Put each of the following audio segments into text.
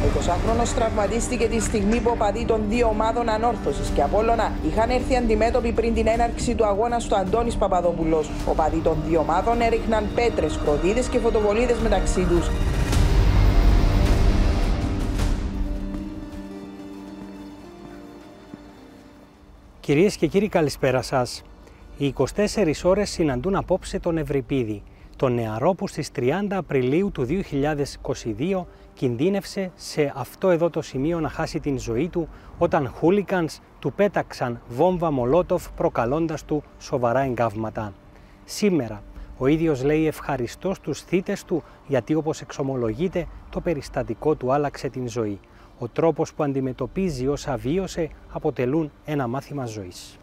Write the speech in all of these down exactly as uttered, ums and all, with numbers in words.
Ο εικοσάχρονος τραυματίστηκε τη στιγμή που οπαδοί των δύο ομάδων Ανόρθωσης και Απόλλωνα είχαν έρθει αντιμέτωποι πριν την έναρξη του αγώνα στο Αντώνης Παπαδόπουλος. Οπαδοί των δύο ομάδων έριχναν πέτρες, κροτίδες και φωτοβολίδες μεταξύ τους. Κυρίες και κύριοι, καλησπέρα σας. Οι είκοσι τέσσερις ώρες συναντούν απόψε τον Ευρυπίδη, τον νεαρό που στις τριάντα Απριλίου του δύο χιλιάδες είκοσι δύο κινδύνευσε σε αυτό εδώ το σημείο να χάσει την ζωή του όταν χούλικανς του πέταξαν βόμβα μολότοφ προκαλώντας του σοβαρά εγκάβματα. Σήμερα ο ίδιος λέει ευχαριστώ στους θύτες του γιατί, όπως εξομολογείται, το περιστατικό του άλλαξε την ζωή. Ο τρόπος που αντιμετωπίζει όσα βίωσε αποτελούν ένα μάθημα ζωής.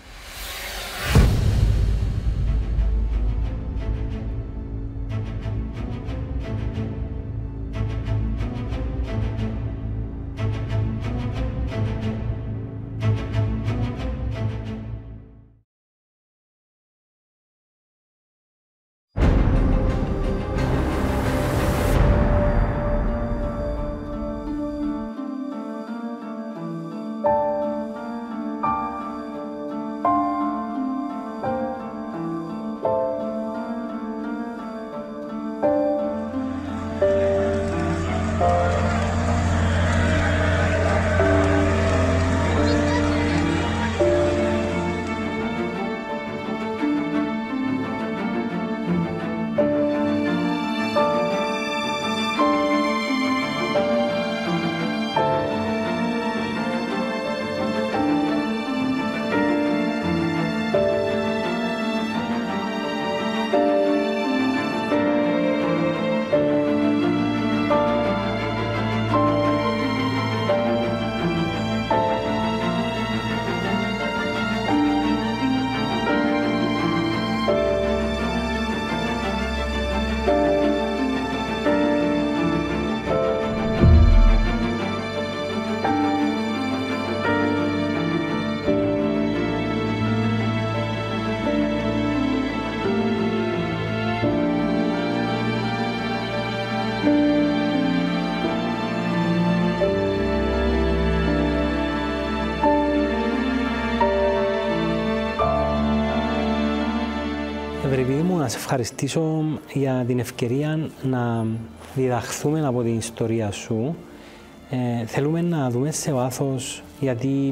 Ευρυπίδη μου, να σε ευχαριστήσω για την ευκαιρία να διδαχθούμε από την ιστορία σου. Ε, θέλουμε να δούμε σε βάθος, γιατί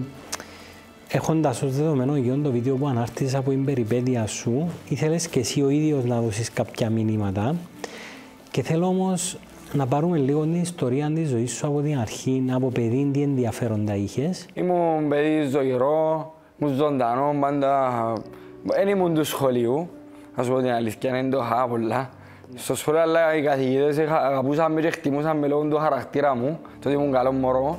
έχοντας ως δεδομένο γύρω το βίντεο που ανάρτησες από την περιπέτεια σου, ήθελες και εσύ ο ίδιος να δώσεις κάποια μηνύματα. Και θέλω όμως να πάρουμε λίγο την ιστορία της ζωής σου από την αρχή, από παιδί, τι ενδιαφέροντα είχες. Ήμουν παιδί ζωηρό, ήμουν ζωντανό, πάντα δεν ήμουν του σχολείου. Ας πω την αλήθεια, δεν το είχα πολλά. Στο σχολείο, αλλά οι καθηγητές αγαπούσαν με και χτιμούσαν με λόγω του χαρακτήρα μου, τότε ήμουν καλό μωρό.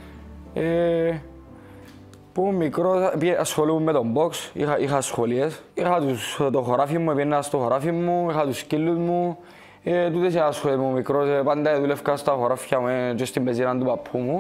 Ε, που ήμουν μικρός, ασχολούμαι με τον box, είχα, είχα σχολείες. Είχα τους, το χωράφι μου, πήγαινα στο χωράφι μου, είχα τους σκύλους μου. Ε, τούτες είχα σχολείες μου μικρός, πάντα δουλεύκα στα χωράφια μου και στην πεζίνα του παππού μου.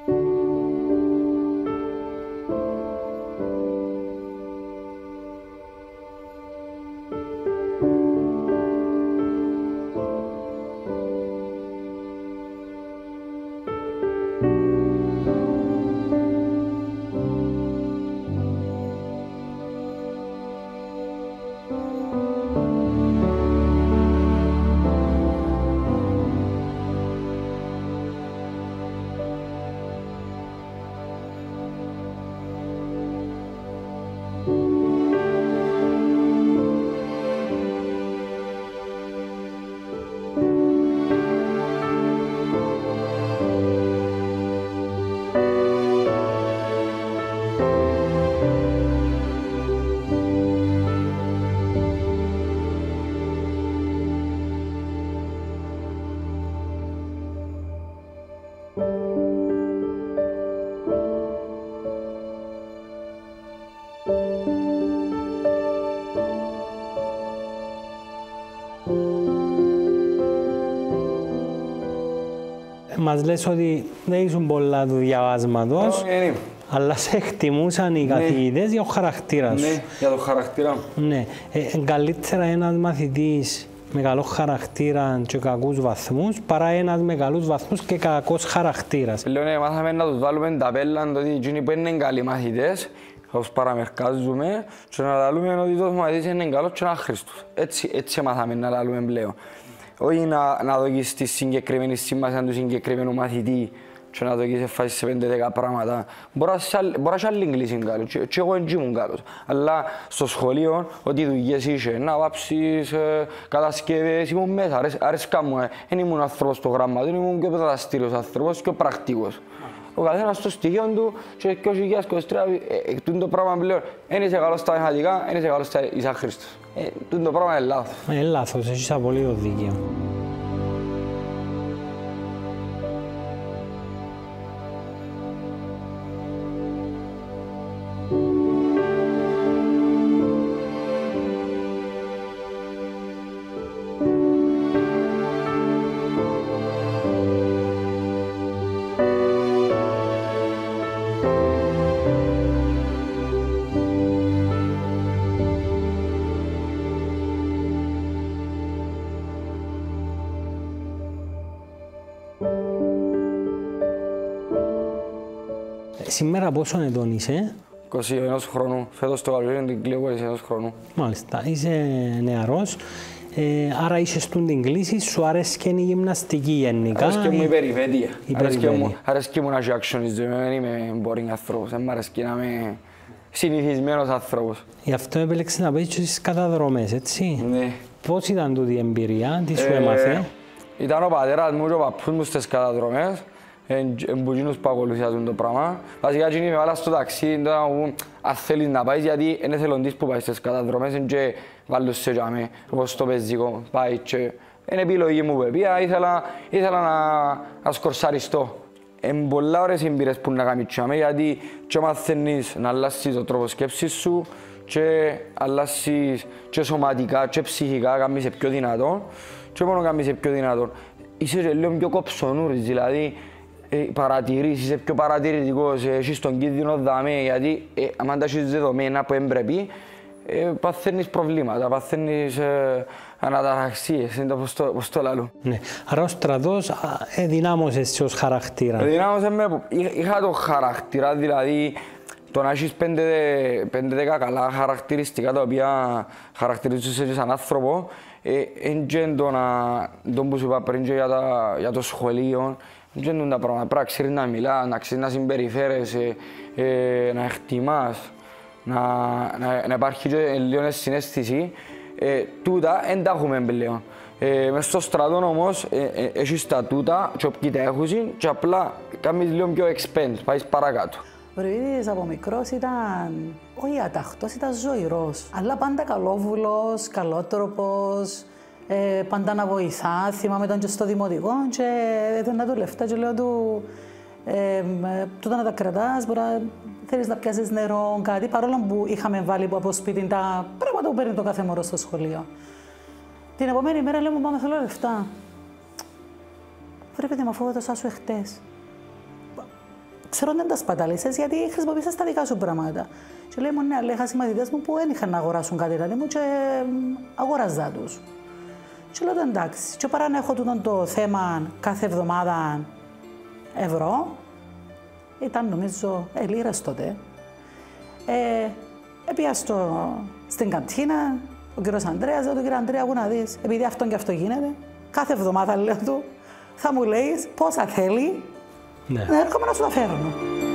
Μας λες ότι δεν ήσουν πολλά του διαβάσματος, ναι, αλλά σε εκτιμούσαν οι καθηγητές για το χαρακτήρα σου. Ναι, για το χαρακτήρα μου. Ναι. Ε, καλύτερα ένας μαθητής με καλό χαρακτήρα και κακούς βαθμούς, παρά ένας με καλούς βαθμούς και κακός χαρακτήρας. Λέω, μάθαμε να τους βάλουμε τα πέλα, ότι εκείνοι που είναι καλοί μαθητές, θα τους παραμερκάζουμε και να λέμε ότι το μαθητής είναι καλός και είναι άχρηστος. Έτσι, έτσι μάθαμε να λέμε πλέον. Όχι να, να δοκίσεις τη συγκεκριμένη σημασία του συγκεκριμένου μαθητή και να δοκίσεις φάσεις σε πέντε δέκα πράγματα. Μπορεί να είσαι άλλη εγγλήση καλός και, και εγώ δεν ήμουν καλός. Αλλά στο σχολείο, ό,τι δουλειές είχε, να βάψεις ε, κατασκευές, ήμουν μέσα, αρέσ, αρέσκα μου. Δεν ε. ήμουν άνθρωπος στο γράμμα, δεν ήμουν και δραστήριος άνθρωπος και πρακτικός. Ο καθένας στο στοιχείο του και το δύο χιλιάδες είκοσι τρία ε, το πράγμα πλέον. Δεν είσαι καλός στα μαθηματικά, δεν είσαι καλός στα είσαι άχρηστος. Ε, το πράγμα είναι λάθος. Είναι λάθος, έχεις απολύτω δίκαιο. Σήμερα πόσο ετών είσαι? είκοσι ένα χρόνου. Φέτος το καλοκαίρι είναι την κλείω είκοσι ένα χρόνου. Μάλιστα. Είσαι νεαρός. Ε, άρα είσαι την κλίση, σου αρέσει και η γυμναστική γενικά? Αρέσκει μου η περιπέτεια. Η αρέσκει μου να έχει actionism. Δεν είμαι boring άνθρωπος. Δεν μ' αρέσκει να είμαι συνηθισμένος άνθρωπος. Γι' αυτό επέλεξες να παίξεις στις καταδρομές, έτσι? Ναι. Πώς ήταν τούτη η εμπειρία, τι σου έμαθε? Ήταν ο πατέρας μου και ο παππούς μου στις καταδρομές. Εμπουζίνους που ακολουθιάζουν το πράγμα. Βασικά εκείνοι με βάλαν στο ταξί, αν θέλεις να πάεις, γιατί είναι εθελοντής που πάει στις καταδρομές και βάλουν σε τζάμε, όπως στο πεζικό, πάει και είναι επιλογή μου που πήγα, ήθελα, ήθελα να, να σκορσαριστώ. Είναι πολλά ωραίες εμπειρίες που να κάνεις τζάμε, γιατί και μαθαίνεις να αλλάσεις τον τρόπο σκέψης σου και αλλάσεις και σωματικά και ψυχικά, κάνεις σε πιο δυνατόν και μόνο κάνεις σε πιο δυνατόν. Είσαι και λίγο πιο κοψονούρης, δηλαδή παρατηρήσεις, είσαι πιο παρατηρητικός, έχεις τον κίνδυνο δαμέ, γιατί ε, αν τα έχεις δεδομένα που έμπρεπε, ε, παθαίνεις προβλήματα, παθαίνεις ε, αναταραξίες, είναι το πώς το, πώς το λαλούν. Ναι. Άρα ο στρατός ενδυνάμωσες ως χαρακτήρα. Ενδυνάμωσες με, είχα το χαρακτήρα, δηλαδή το να έχεις πέντε δέκα καλά χαρακτηριστικά τα οποία χαρακτηρίζουν σαν άνθρωπο, είναι το, το που σου είπα πριν και για, τα, για το σχολείο. Δεν είναι τα πράγματα. Πρέπει να ξέρεις να μιλάς, να ξέρεις να συμπεριφέρεσαι, ε, να εκτιμάς, να, να, να υπάρχει και λίγο συναίσθηση. Ε, τούτα δεν τα έχουμε πλέον. Ε, μες στο στρατό όμως ε, ε, έχεις τα τούτα και όποιοι τα έχουν και απλά κάνεις λίγο πιο expand, πάεις παρακάτω. Ο Ρουίδης από μικρός ήταν όχι αταχτός, ήταν ζωηρός, αλλά πάντα καλόβουλος, καλότροπος. Ε, πάντα να βοηθά, θυμάμαι ήταν και στο δημοτικό και έδωνα του λεφτά και λέω του ε, τούτα να τα κρατάς, μπορεί να θέλεις να πιάσεις νερό, κάτι, παρόλο που είχαμε βάλει από σπίτι τα πράγματα που παίρνει το κάθε μωρό στο σχολείο. Την επόμενη μέρα λέω μου πάμε θέλω λεφτά. Βρε παιδί μου αφού έδωσα σου εχθές. Ξέρω δεν τα σπατάλησες γιατί χρησιμοποίησες τα δικά σου πράγματα. Και λέει μου ναι, αλλά είχα συμμαθητές μου που δεν είχαν να αγοράσουν κάτι δηλαδή μου και αγόραζα τους. Και λέω εντάξει, και παρά να έχω το θέμα κάθε εβδομάδα ευρώ, ήταν νομίζω ε, λίρες τότε. Ε, Έπια στο, στην καντίνα, ο κύριος Ανδρέας, λέω του κύριε Ανδρέα, πού να δεις, επειδή αυτό και αυτό γίνεται, κάθε εβδομάδα λέω του, θα μου λέεις πόσα θέλει, ναι. Να έρχομαι να σου τα φέρνω.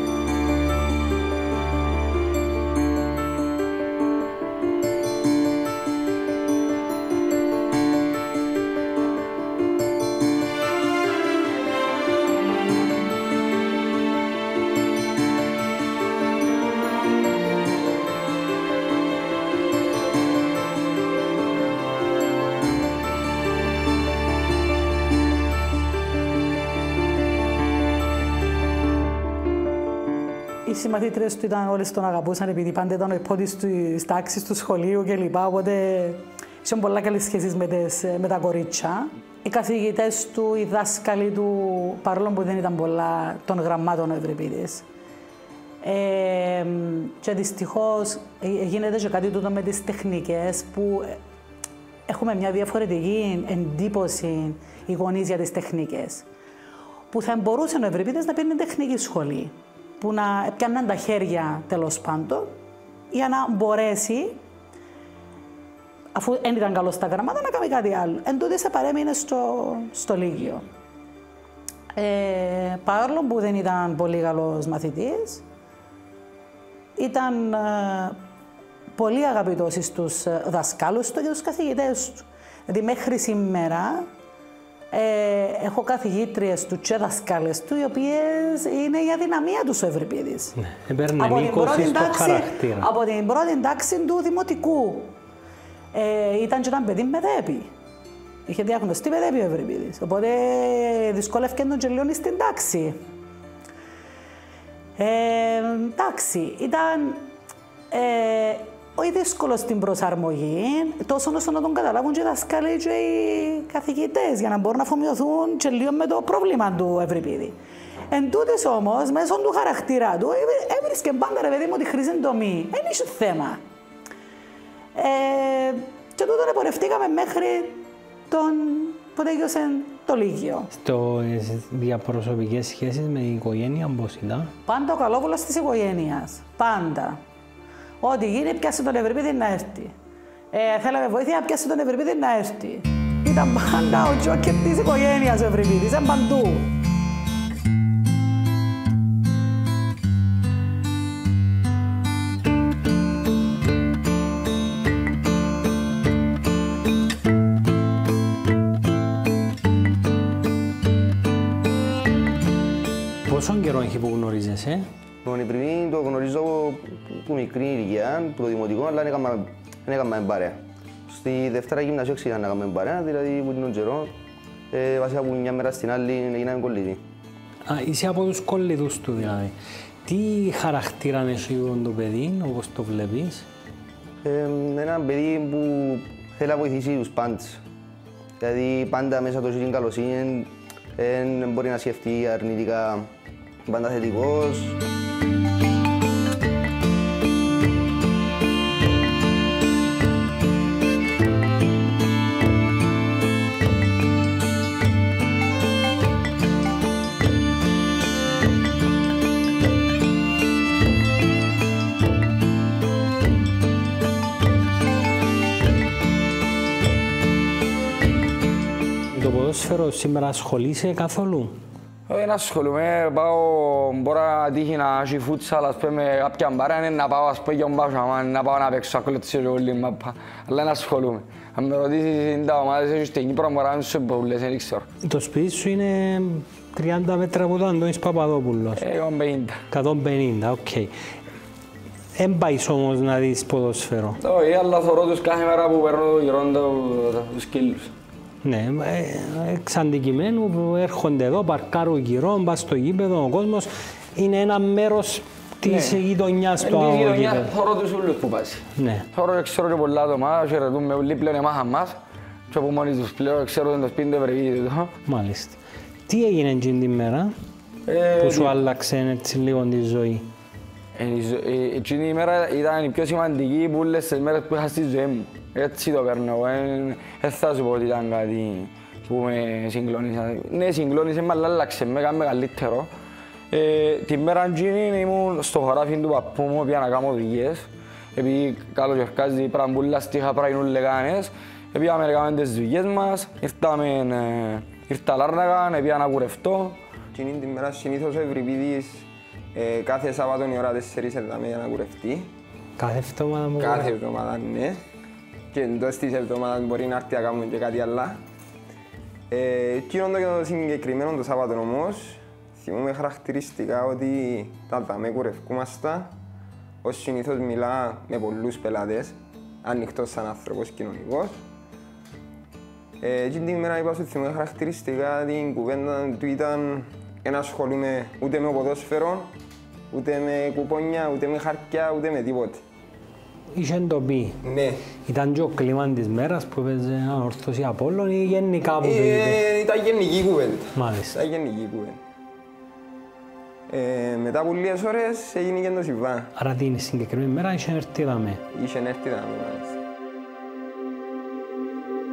Οι συμμαθήτρες του ήταν όλες τον αγαπούσαν επειδή πάντα ήταν ο υπότης της τάξης του σχολείου κλπ. Οπότε είχαν πολλά καλές σχέσεις με, τις, με τα κορίτσια. Οι καθηγητές του, οι δάσκαλοι του, παρόλο που δεν ήταν πολλά των γραμμάτων ο Ευρυπίδης. Ε, και δυστυχώς γίνεται και κάτι τούτο με τις τεχνικές που έχουμε μια διαφορετική εντύπωση οι γονείς για τις τεχνικές. Που θα μπορούσε ο Ευρυπίδης να παίρνει τεχνική σχολή, που να πιάνναν τα χέρια τέλος πάντων, για να μπορέσει, αφού δεν ήταν καλό στα γραμμάτα, να κάνει κάτι άλλο. Εν τότε σε παρέμεινε στο, στο Λύκειο. Ε, παρόλο που δεν ήταν πολύ καλός μαθητής, ήταν ε, πολύ αγαπητός στους δασκάλους του και τους καθηγητές του. Δηλαδή μέχρι σήμερα ε, έχω καθηγήτριες του και δασκάλες του, οι οποίες είναι η αδυναμία του ο Ευρυπίδης. Ναι, έπαιρνε μήκωση στο χαρακτήρα. Από την πρώτη τάξη του δημοτικού. Ε, ήταν και ένα παιδί με δέπη. Είχε διαγνωστεί με δέπη ο Ευρυπίδης. Οπότε δυσκόλευκε τον και λίγο στην τάξη. Ε, εντάξει, ήταν ε, όχι δύσκολο στην προσαρμογή, τόσο όσο να τον καταλάβουν και οι δασκάλοι και οι καθηγητές, για να μπορούν να αφομοιωθούν και λίγο με το πρόβλημα του Ευρυπίδη. Εν τούτης όμως, μέσω του χαρακτήρα του, έβρισκε πάντα ρε παιδί μου τη χρυσή τομή. Δεν είχε θέμα. Ε, και τούτον επορευτήκαμε μέχρι τον που τέλειωσε το Λύκειο. Στις διαπροσωπικές σχέσεις με την οικογένεια πώς ήταν? Πάντα ο καλόβουλος της οικογένειας. Πάντα. Ό,τι γίνει, πιάσε τον Ευρυπίδη να έρθει. Ε, θέλαμε βοήθεια, πιάσε τον Ευρυπίδη να έρθει. Ήταν πάντα ο τζόκερ της οικογένειας ο Ευρυπίδης, ήταν παντού. Πόσον καιρό έχει που γνωρίζεσαι? Τον Ευρυπίδη το γνωρίζω που μικρή ηλικία, που το δημοτικό, αλλά δεν έκαναμε παρέα. Στη Δευτέρα γυμνασίου ξεκινάμε να κάνουμε παρέα, δηλαδή που τον καιρό, ε, βασικά που μια μέρα στην άλλη γίναμε κολλητοί. Α, είσαι από τους κολλητούς του δηλαδή. Τι χαρακτήρα έχει το παιδί, όπως το βλέπεις? Ε, ένα παιδί που θέλει να βοηθήσει τους πάντες. Δηλαδή πάντα μέσα του έχει την καλοσύνη, δεν μπορεί να σκεφτεί αρνητικά, πάντα θετικός. Το ποδόσφαιρο σήμερα ασχολείσαι καθόλου? Δεν ασχολούμαι, πάω, μπορώ να τύχει να έχει φούτσαλ, ας πούμε, κάποια μπάρα, να πάω, ας πούμε, για μπάσα, να πάω να παίξω, ακολουθήσω και όλη μάπα, αλλά δεν ασχολούμαι. Αν με ρωτήσεις, είναι τα ομάδες, έχεις την Κύπρο, μπορώ να σου πολλές, δεν ξέρω. Το σπίτι σου είναι τριάντα μέτρα από τον Αντώνης Παπαδόπουλος. εκατόν πενήντα. εκατόν πενήντα, οκ. Εν πάεις όμως να δεις ποδόσφαιρο? Όχι, αλλά θωρώ τους κάθε μέρα που παίρνω το γυρόν τους σκύλους. Ναι, εξ αντικειμένου που έρχονται εδώ, παρκάρουν γύρω, πας στο γήπεδο, ο κόσμος είναι ένα μέρος της γειτονιάς του αγώνα. Εν τη γειτονιά θωρώ τους ούλους που πας. Ναι. Θωρώ και ξέρω και πολλά άτομα, χαιρετούμε όλοι πλέον εμάχαν μας και από μόνοι τους πλέον ξέρω το σπίτι του Ευρυπίδη. Μάλιστα. Τι έγινε εκείνη την μέρα Ε, που σου άλλαξε έτσι λίγο τη ζωή? Εκείνη η μέρα ήταν η πιο σημαντική που όλες τις μέρες που είχα στη ζωή μου. Έτσι το παίρνω, δεν θα σου πω ότι ήταν κάτι που με συγκλώνησε. Ναι, συγκλώνησε, αλλά άλλαξε, με έκανε μεγαλύτερο. Ε, την μέρα εκείνη ήμουν στο χωράφι του παππού μου, πήγα να κάνω δουλειές. Επειδή καλοκαιρκάζει πραμπούλα στίχα πράγινουν λεγάνες. Πήγαμε να κάνουμε τις δουλειές μας, ήρθαμε, ήρθα Λάρνακα, πήγα να κουρευτώ. Εκείνη την μέρα συνήθως ο Ευρυπίδης ε, κάθε Σάββατο η ώρα τέσσερις έρθαμε για να κουρευτεί. Κάθε εβδομάδα μου Κάθε εβδομάδα, ναι. Και εντός της εβδομάδας μπορεί να έρθει να κάνουμε και κάτι άλλο. Ε, εκείνο το συγκεκριμένο το Σάββατο όμως, θυμούμαι χαρακτηριστικά ότι τα δαμέ κουρευκούμασταν. Ως συνήθως μιλά με πολλούς πελάτες, ανοιχτός σαν άνθρωπος κοινωνικός. Ε, εκείνη την ημέρα είπα σου θυμούμαι χαρακτηριστικά την κουβέντα του ήταν δεν ασχολούμαι ούτε με ποδόσφαιρο, ούτε με κουπόνια, ούτε με χαρτιά, ούτε με τίποτε. Είχε εντοπί. Ναι. Ήταν και ο κλίμα της μέρας που έπαιζε Ανόρθωση Απόλλων ή γενικά που πήγε? Ε, ήταν γενική κουβέντα. Μάλιστα. Ήταν γενική κουβέντα. Ε, μετά από λίγες ώρες έγινε και το συμβάν. Άρα την συγκεκριμένη μέρα είχε έρθει δαμέ. Είχε έρθει δαμέ, μάλιστα.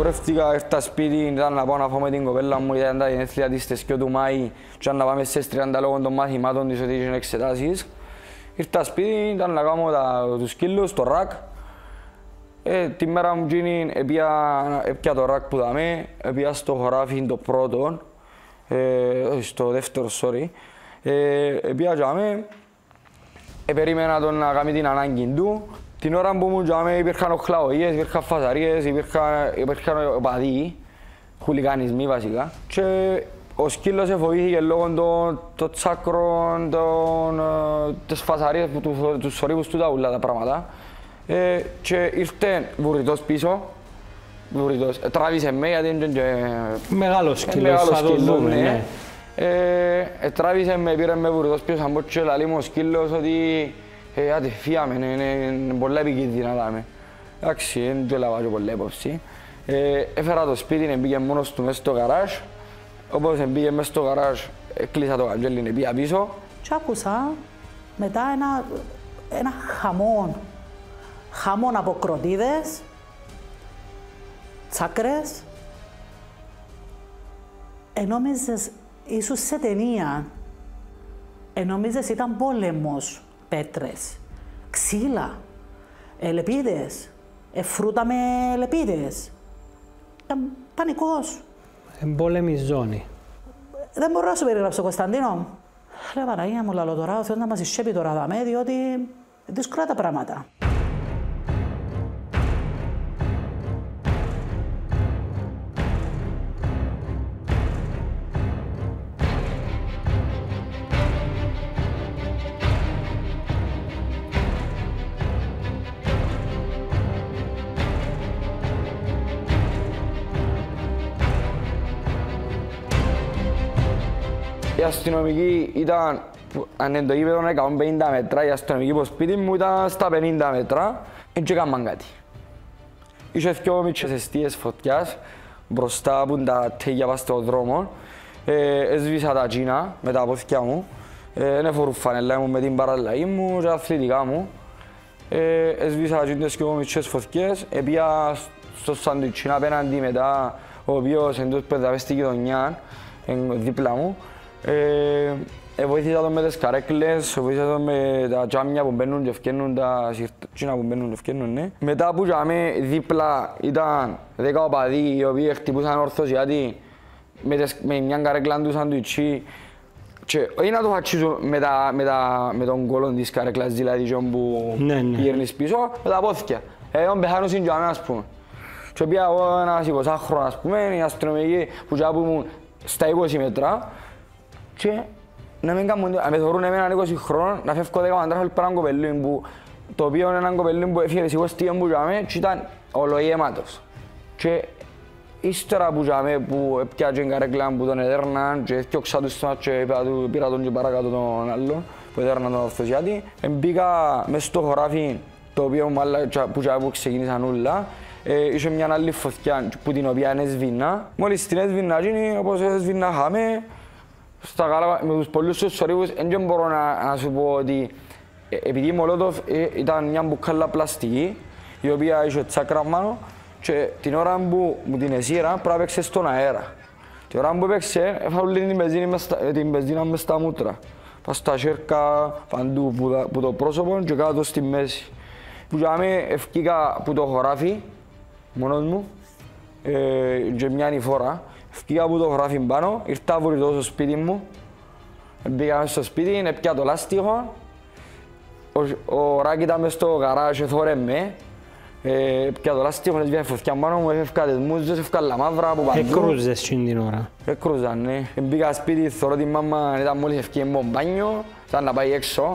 Πορεύτηκα, ήρθα σπίτι, ήταν να πάω να φάω με την κοπέλα μου, ήταν τα γενέθλια της στις δύο του Μάη και να πάμε στις τριάντα λόγω των μαθημάτων της ότι είχαν εξετάσεις. Ήρθα σπίτι, ήταν να κάνω τα, τους σκύλους, το ρακ. Ε, τη μέρα μου γίνει, έπια το ρακ που δαμε, έπια στο χωράφι το πρώτο, ε, στο δεύτερο, sorry. Ε, έπια και άμε, ε, περίμενα τον να κάνει την ανάγκη του. Την ώρα που μου τζάμε υπήρχαν οχλαωίες, υπήρχαν φασαρίες, υπήρχαν, υπήρχαν οπαδοί, χουλικανισμοί βασικά. Και ο σκύλος εφοβήθηκε λόγω των το τσάκρων, των, της φασαρίες, του, τους θορύβους του τα ούλα τα πράγματα. Ε, και ήρθε βουρητός πίσω, βουρητός, ε, τράβησε με γιατί είναι και... Μεγάλος σκύλος, θα το δούμε, ναι. ναι. Ε, ε, τράβησε με, πήρε με βουρητός πίσω, σαν πω και λαλεί μου ο σκύλος ότι Ε, άτε, φύγαμε, είναι πολλά επικίνδυνα δάμε. Εντάξει, δεν το έλαβα και πολλά υπόψη. Έφερα το σπίτι, μπήκε μόνος του μέσα στο γαράζ. Όπως μπήκε μέσα στο γαράζ, κλείσα το καντζέλι, πήγα πίσω. Και άκουσα μετά ένα, ένα χαμόν. Χαμόν από κροτίδες, τσάκρες. Ενόμιζες, ίσως σε ταινία, ενόμιζες ήταν πόλεμος. Πέτρες, ξύλα, ε, λεπίδες, ε, φρούτα με λεπίδες. Ε, πανικός. Εμπόλεμη ζώνη. Δεν μπορώ να σου περιγράψω, Κωνσταντίνο. Λέω, Παναγία μου, λαλό τώρα, ο Θεός να μας εισχέπει τώρα δαμέ, διότι δύσκολα τα πράγματα. Η αστυνομική ήταν, αν είναι το γήπεδο εκατόν πενήντα μέτρα, η αστυνομική από σπίτι μου ήταν στα πενήντα μέτρα, δεν έκαναν κάτι. Είχε δυο μικρές αιστείες φωτιάς μπροστά από τα τέγια πας στον δρόμο. Ε, έσβησα τα τζίνα με τα πόθηκια μου, δεν ε, εφορούν φανελά μου με την παραλλαγή μου και τα αθλητικά μου. Ε, έσβησα τα τζίνες και μικρές φωτιές, έπια στο σαντουιτσίνα απέναντι μετά, ο οποίος εντός παιδαβές στη γειτονιά, δίπλα μου. Ε, ε, βοήθησα τον με τις καρέκλες, βοήθησα τον με τα τζάμια που μπαίνουν και ευκαινούν, τα σιρτούτσινα που μπαίνουν και ευκαινούν, ναι. Μετά που τζάμε δίπλα ήταν δέκα οπαδοί οι οποίοι χτυπούσαν ορθωσιάτη με, τες, με μια καρέκλα του σαντουιτσί και όχι να το φατσίσουν με, με, με τον κόλλον της καρέκλας, δηλαδή που ναι, ναι. γυρνείς πίσω, με τα πόθηκια. Ε, τον πεθάνουν στην τζάμε, ας πούμε. Και πήγα εγώ ένας εικοσάχρονος, ας πούμε, οι αστυνομικοί που τζάπουν στα είκοσι μέτρα και να μην κάνουν, να με θεωρούν εμένα είκοσι χρόνων, να φεύγω δέκα μαντράχολ πέραν κοπελούν που το οποίο είναι έναν κοπελούν που έφυγε σίγουρα στιγμές που τζάμε και ήταν ολογέματος. Και ύστερα που τζάμε που έπιαξε καρέκλα που τον εδέρναν και έφτιαξα τους στόματς και πήρα τον και παρακάτω τον άλλον που εδέρναν τον ορθωσιάτη. Μπήκα μέσα στο χωράφι το οποίο που τζάμε που ξεκίνησαν όλα. Ε, είχε μια άλλη φωτιά που την οποία έσβηνα. Μόλις την έσβηνα, όπως έσβηνα χάμε, στα καλά, με τους πολλούς τους θορύβους, δεν μπορώ να, να σου πω ότι ε, επειδή η Μολότοφ ε, ήταν μια μπουκάλα πλαστική, η οποία είχε τσάκρα πάνω και την ώρα που μου την εσύρα πρέπει να παίξε στον αέρα. Την ώρα που έπαιξε, έφαγε την μπενζίνα, την μπενζίνα μες στα μούτρα. Πας στα σέρκα, παντού, που, που το πρόσωπο και κάτω στη μέση. Που τζάμε ευκήκα από το χωράφι, μόνος μου, ε, και μια ανηφόρα. Ευκήκα από το χωράφι πάνω, ήρθα βουρητός στο σπίτι μου. Μπήκα στο σπίτι, έπια το λάστιχο. Ο, ο Ράκη ήταν μες στο γαράζ, εθώρε με. Έπια το λάστιχο, έσβησε φωτιά πάνω μου, έφευκα τις μούζες, έφευκα la μαύρα από παντού. Εκρούζες την ώρα. Εκρούζαν, ναι. Μπήκα σπίτι, θωρώ την μάμα, ήταν μόλις ευκεί από μπάνιο, ήταν να πάει έξω.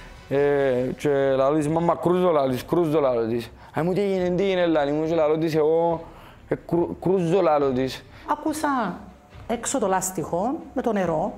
Και λαλώ της μάμα, κρούζω λαλώ της, κρούζω λαλώ της. Α, μου τι έγινε, τι είναι λαλώ μου και λαλώ της εγώ, κρούζω λαλώ της. Άκουσα έξω το λάστιχο με το νερό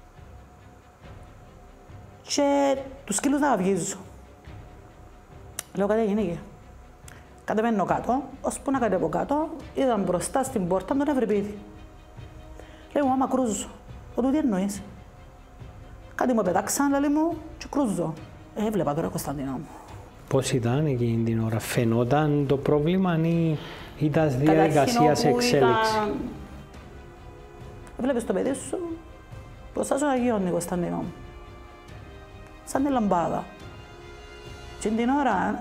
και τους σκύλους να αυγίζουν. Λέω κάτι έγινε. Κατεβαίνω κάτω, ώσπου να κατέβω κάτω, είδα μπροστά στην πόρτα τον ευρυπίδη. Λέω, μάμα, κρούζω. Ρωτώ, τι εννοείς. Κάτι μου πετάξαν, λέει μου, και κρούζω. Ε, έβλεπα τώρα, Κωνσταντίνα μου. Πώς ήταν εκείνη την ώρα, φαινόταν το πρόβλημα ή ήταν διαδικασία σε εξέλιξη? Ήταν... Βλέπεις το παιδί σου μπροστά στον Αγίον Κωνσταντινό μου, σαν τη λαμπάδα. Και την ώρα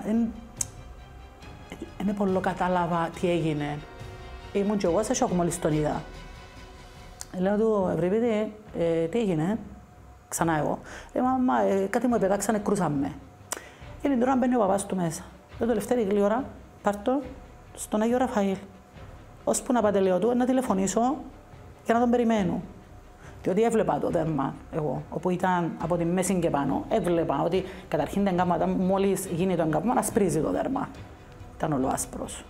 δεν πολύ κατάλαβα τι έγινε. Ήμουν και εγώ σε σοκ μόλις τον είδα. Λέω του Ευρυπίδη, ε, τι έγινε, ξανά εγώ. Λέω, μαμά, ε, κάτι μου επετάξανε, κρούσαμε. Είναι την ώρα μπαίνει ο παπάς του μέσα. Λέω, τελευταία γλύωρα, πάρ' το στον Άγιο Ραφαήλ. Ώσπου να πάτε, λέω του, να τηλεφωνήσω και να τον περιμένω. Διότι έβλεπα το δέρμα εγώ, όπου ήταν από τη μέση και πάνω, έβλεπα ότι καταρχήν τα εγκάμματα, μόλις γίνει το εγκάμμα, να σπρίζει το δέρμα. Ήταν όλο άσπρος.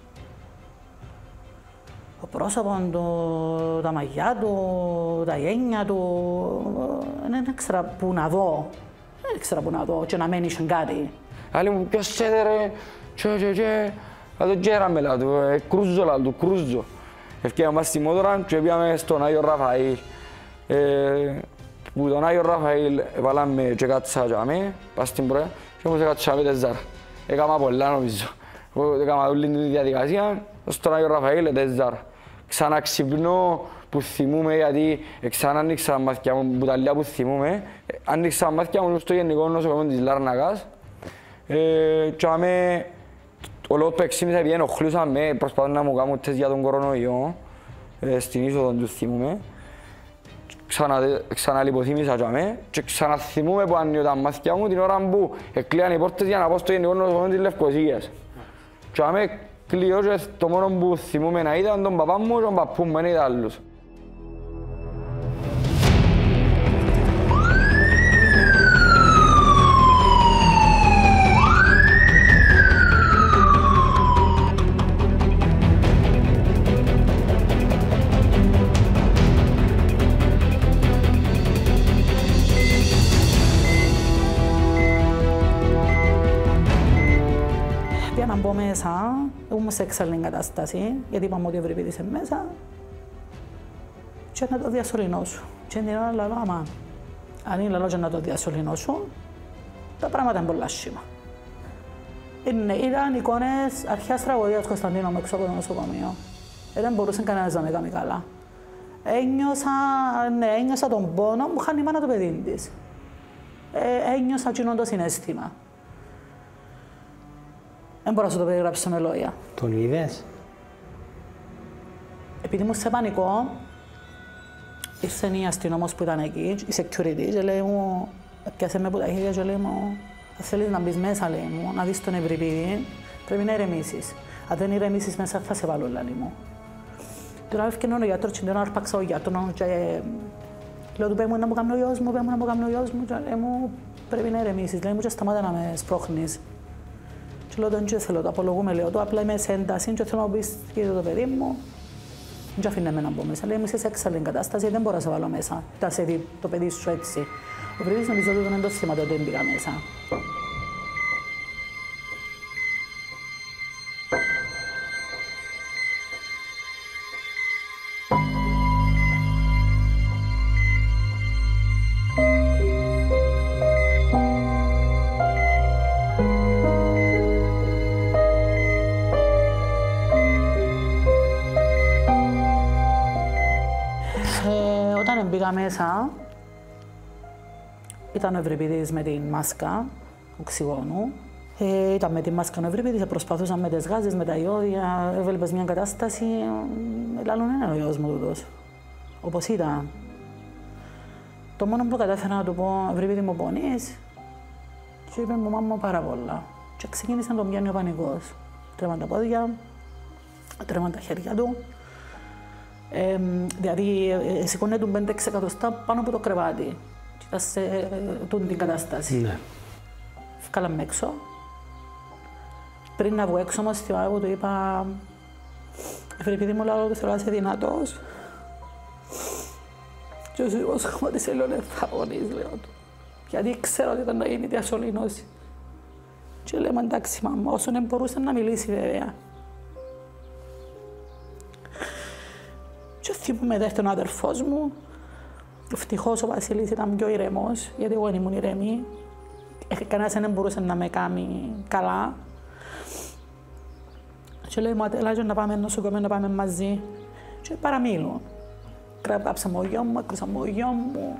Το πρόσωπο του, τα μαγιά του, τα γένια του, δεν ήξερα πού να δω. Δεν ήξερα πού να δω και να μένει κάτι. Άλλοι μου ποιος έδε ρε, και και και, θα το γέραμε λά του, κρούζω λά του, κρούζω. Ευκαιρία στη μότορα και πήγαμε στον Άγιο Ραφαήλ. Που τον Άγιο Ραφαήλ βάλαμε και κάτσαμε, πας στην πρωί, και όμως κάτσαμε τέσσερα. Έκαμα πολλά νομίζω. Έκαμα όλη τη διαδικασία, στον Άγιο Ραφαήλ τέσσερα. Ξαναξυπνώ που θυμούμαι, γιατί ξανά ανοίξα τα μάτια μου, που τα λίγα που θυμούμαι. Ανοίξα τα μάτια μου στο Γενικό Νοσοκομείο της Λάρνακας. Και αμέ, ο λόγος που εξήμισα επειδή ενοχλούσαν με, προσπαθούν να μου κάνουν τεστ για τον κορονοϊό, στην είσοδο του θυμούμαι. Ξαναλιποθύμησα και αμέ και ξαναθυμούμαι που ανοίγω τα μάτια μου την ώρα που εκλείαν οι πόρτες για να πάω στο Γενικό Νοσοκομείο της Λευκωσίας. Και αμέ κλείω και το μόνο που θυμούμαι να ήταν τον παπά μου και τον παππού μου, δεν ήταν άλλους. Να μπω μέσα, ήμουν σε έξαλλη κατάσταση, γιατί είπαμε ότι ο Ευρυπίδης είναι μέσα και να το διασωληνώσω. Και την ώρα λέω, άμα αν είναι λαλό και να το διασωληνώσω, τα πράγματα είναι πολλά σχήμα. Ήταν εικόνες αρχαίας τραγωδίας Κωνσταντίνου μου έξω από το νοσοκομείο. Δεν μπορούσε κανένας να με κάνει καλά. Ένιωσα, ναι, ένιωσα τον πόνο που χάνει η μάνα το παιδί της. Ε, ένιωσα εκείνο το συναίσθημα. Δεν μπορώ να σου το περιγράψω με λόγια. Τον είδες? Επειδή ήμουν σε πανικό, ήρθε η αστυνόμος που ήταν εκεί, η security, και λέει μου, πιάσε με από τα χέρια και λέει μου, αν θέλεις να μπεις μέσα, λέει μου, να δεις τον Ευρυπίδη, πρέπει να ηρεμήσεις. Αν δεν ηρεμήσεις μέσα, θα σε βάλω, λέει μου. Τώρα έφυγε ο γιατρός και δεν άρπαξα ο γιατρός και λέω του, πέ μου να μου κάνει ο γιος μου, πέ μου να μου κάνει ο γιος μου, και λέει μου, πρέπει να ηρεμήσεις, λέει μου και σταμάτα να με σπρώχνεις. Και λέω τον και θέλω, το απολογούμε, λέω του, απλά είμαι σε ένταση και θέλω να πεις και το παιδί μου. Δεν αφήνε με να μπω μέσα, λέει μου είσαι σε έξαλλη κατάσταση, δεν μπορώ να σε βάλω μέσα, θα σε δει το παιδί σου έτσι. Ο Ευρυπίδης νομίζω ότι δεν το θύμα τότε μπήκα μέσα. Μπήκα μέσα, ήταν ο Ευρυπίδης με την μάσκα οξυγόνου. Ε, ήταν με τη μάσκα ο Ευρυπίδης, προσπαθούσαν με τις γάζες, με τα ιόδια, έβλεπες μια κατάσταση, λάλλον είναι ο γιος μου τούτος, όπως ήταν. Το μόνο που κατάφερα να του πω, Ευρυπίδη μου πονείς, και είπε μου μάμα πάρα πολλά. Και ξεκίνησε να τον πιάνει ο πανικός. Τρέμαν τα πόδια, τρέμαν τα χέρια του. Ε, δηλαδή, ε, σηκώνε του πέντε έξι εκατοστά πάνω από το κρεβάτι. Και ήταν σε ε, τούτη την κατάσταση. Ναι. Βγάλαμε έξω. Πριν να βγω έξω όμως, θυμάμαι που του είπα «Ευρυπίδη μου, λέω ότι θέλω να είσαι δυνατός». Και ο σύζυγος σχηματίσε, λέω, «Ναι, θα πονείς», λέω του. Γιατί ξέρω ότι ήταν να γίνει διασωληνώση. Και λέμε «Εντάξει, μαμά», όσο δεν μπορούσε να μιλήσει βέβαια. Και θυμούμαι δεύτερον ο αδερφός μου. Ευτυχώς ο Βασίλης ήταν πιο ηρεμός, γιατί εγώ δεν ήμουν ηρεμή. κανένας δεν μπορούσε να με κάνει καλά. Και λέει μου, έλα να πάμε νοσοκομείο, να πάμε μαζί. Και παραμίλω. Κράβαψα μου ο γιο μου, έκρουσα μου ο γιο μου.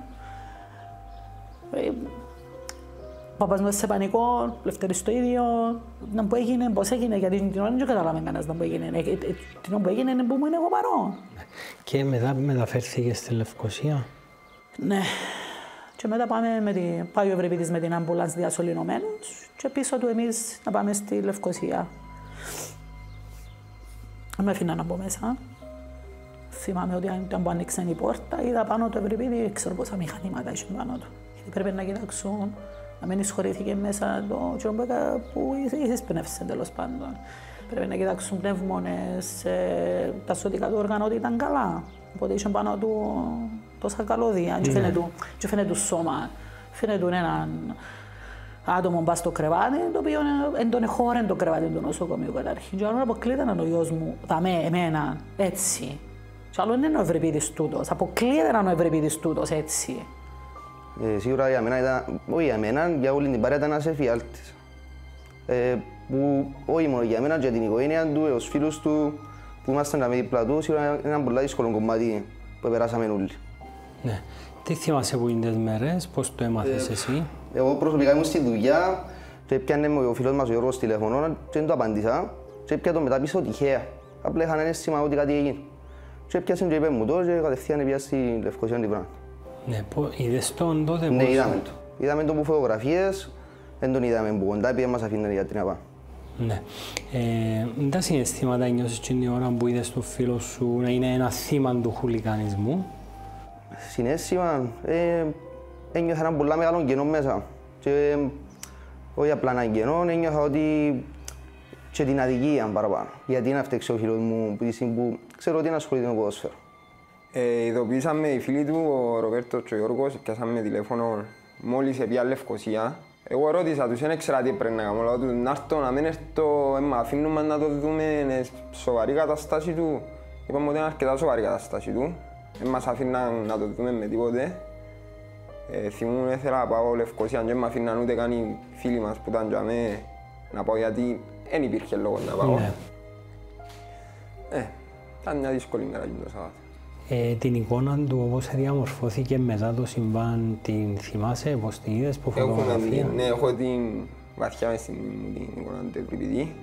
Ο παπάς μου σε πανικό, Λευτέρης το ίδιο. Να που έγινε, πώς έγινε, γιατί την ώρα δεν καταλάβαινε κανένας να που έγινε. Την ώρα που έγινε είναι που μου είναι εγώ παρόν. Και μετά μεταφέρθηκε στη Λευκοσία. Ναι. Και μετά πάμε με την, πάει ο Ευρυπίδης με την άμπουλανς διασωληνωμένος και πίσω του εμείς να πάμε στη Λευκοσία. Με αφήναν να μπω μέσα. Θυμάμαι ότι αν που άνοιξαν η πόρτα, είδα πάνω το Ευρυπίδη, ξέρω πόσα μηχανήματα είχε πάνω του. Γιατί πρέπει να κοιτάξουν, να μην εισχωρήθηκε μέσα το τσιρομπέκα που εισπνεύσε τέλος πάντων. Πρέπει να κοιτάξουν πνεύμονες, ε, τα σωτικά του όργανα ότι ήταν καλά. Οπότε είχε πάνω του τόσα καλώδια, και φαίνεται του σώμα. Φαίνεται έναν άτομο μπας στο κρεβάτι, το οποίο δεν τον εχώρεν το κρεβάτι του νοσοκομείου καταρχήν. Και άλλο αποκλείεται ο γιος μου, τα με, εμένα, έτσι. Και άλλο είναι ο Ευρυπίδης τούτος, αποκλείεται να είναι ο Ευρυπίδης τούτος, έτσι. Ε, σίγουρα για μένα ήταν, όχι για μένα, για όλη την παρέα ήταν ένας εφιάλτης. Ε, που όχι μόνο για μένα, για την οικογένεια του, τους φίλους του, που ήμασταν να με δίπλα του, σίγουρα είναι ένα πολύ δύσκολο κομμάτι που περάσαμε όλοι. Ναι. Τι θυμάσαι που είναι τις μέρες, πώς το έμαθες ε, εσύ? Εγώ προσωπικά ήμουν στη δουλειά και έπιανε ο φίλος μας ο Γιώργος τηλέφωνο και δεν το απάντησα και έπια το μετά πίσω τυχαία. Απλά είχα ένα αίσθημα ότι κάτι έγινε. Και έπιασε και είπε μου το και κατευθείαν πήγα στη Λευκοσία την πράγμα. Ναι, είδες τον τότε? Ναι, είδαμε το. Είδαμε το από φωτογραφίες, δεν τον είδαμε που κοντά, επειδή μας αφήνανε για την απά. Ναι. Ε, τα συναισθήματα νιώσεις την ώρα που είδες τον φίλο σου να είναι ένα θύμα του χουλικανισμού? Συναίσθημα, ε, ένιωθα ένα πολύ μεγάλο κενό μέσα. Και, όχι απλά ένα κενό, ένιωθα ότι και την αδικία παραπάνω. Γιατί να φταίξει ο φίλος μου που ξέρω ότι είναι ασχολείται με το ποδόσφαιρο. Ε, ειδοποιήσαμε οι φίλοι του, ο Ροβέρτος και ο Γιώργος, πιάσαμε τηλέφωνο μόλις επία Λευκοσία. Εγώ ρώτησα τους, δεν ήξερα τι πρέπει να κάνω, λέω τους να έρθω, να μην έρθω, μα αφήνουμε να το δούμε, είναι σοβαρή κατάσταση του. Είπαμε ότι είναι αρκετά σοβαρή κατάσταση του, δεν μας αφήναν να το δούμε με τίποτε. Ε, θυμούμαι, ήθελα να πάω Λευκοσία και δεν με αφήναν ούτε καν οι φίλοι μας που ήταν για μέ να πάω γιατί δεν υπήρχε λόγο να πάω. Ναι. Ε, ήταν μια δύσκολη μέρα το Σαββάτο. Ε, την εικόνα του όπως διαμορφώθηκε μετά το συμβάν, την θυμάσαι, πώς την είδες, που φωτογραφία? Ναι, έχω την βαθιά μες στην μνήμη μου την εικόνα του Ευρυπίδη.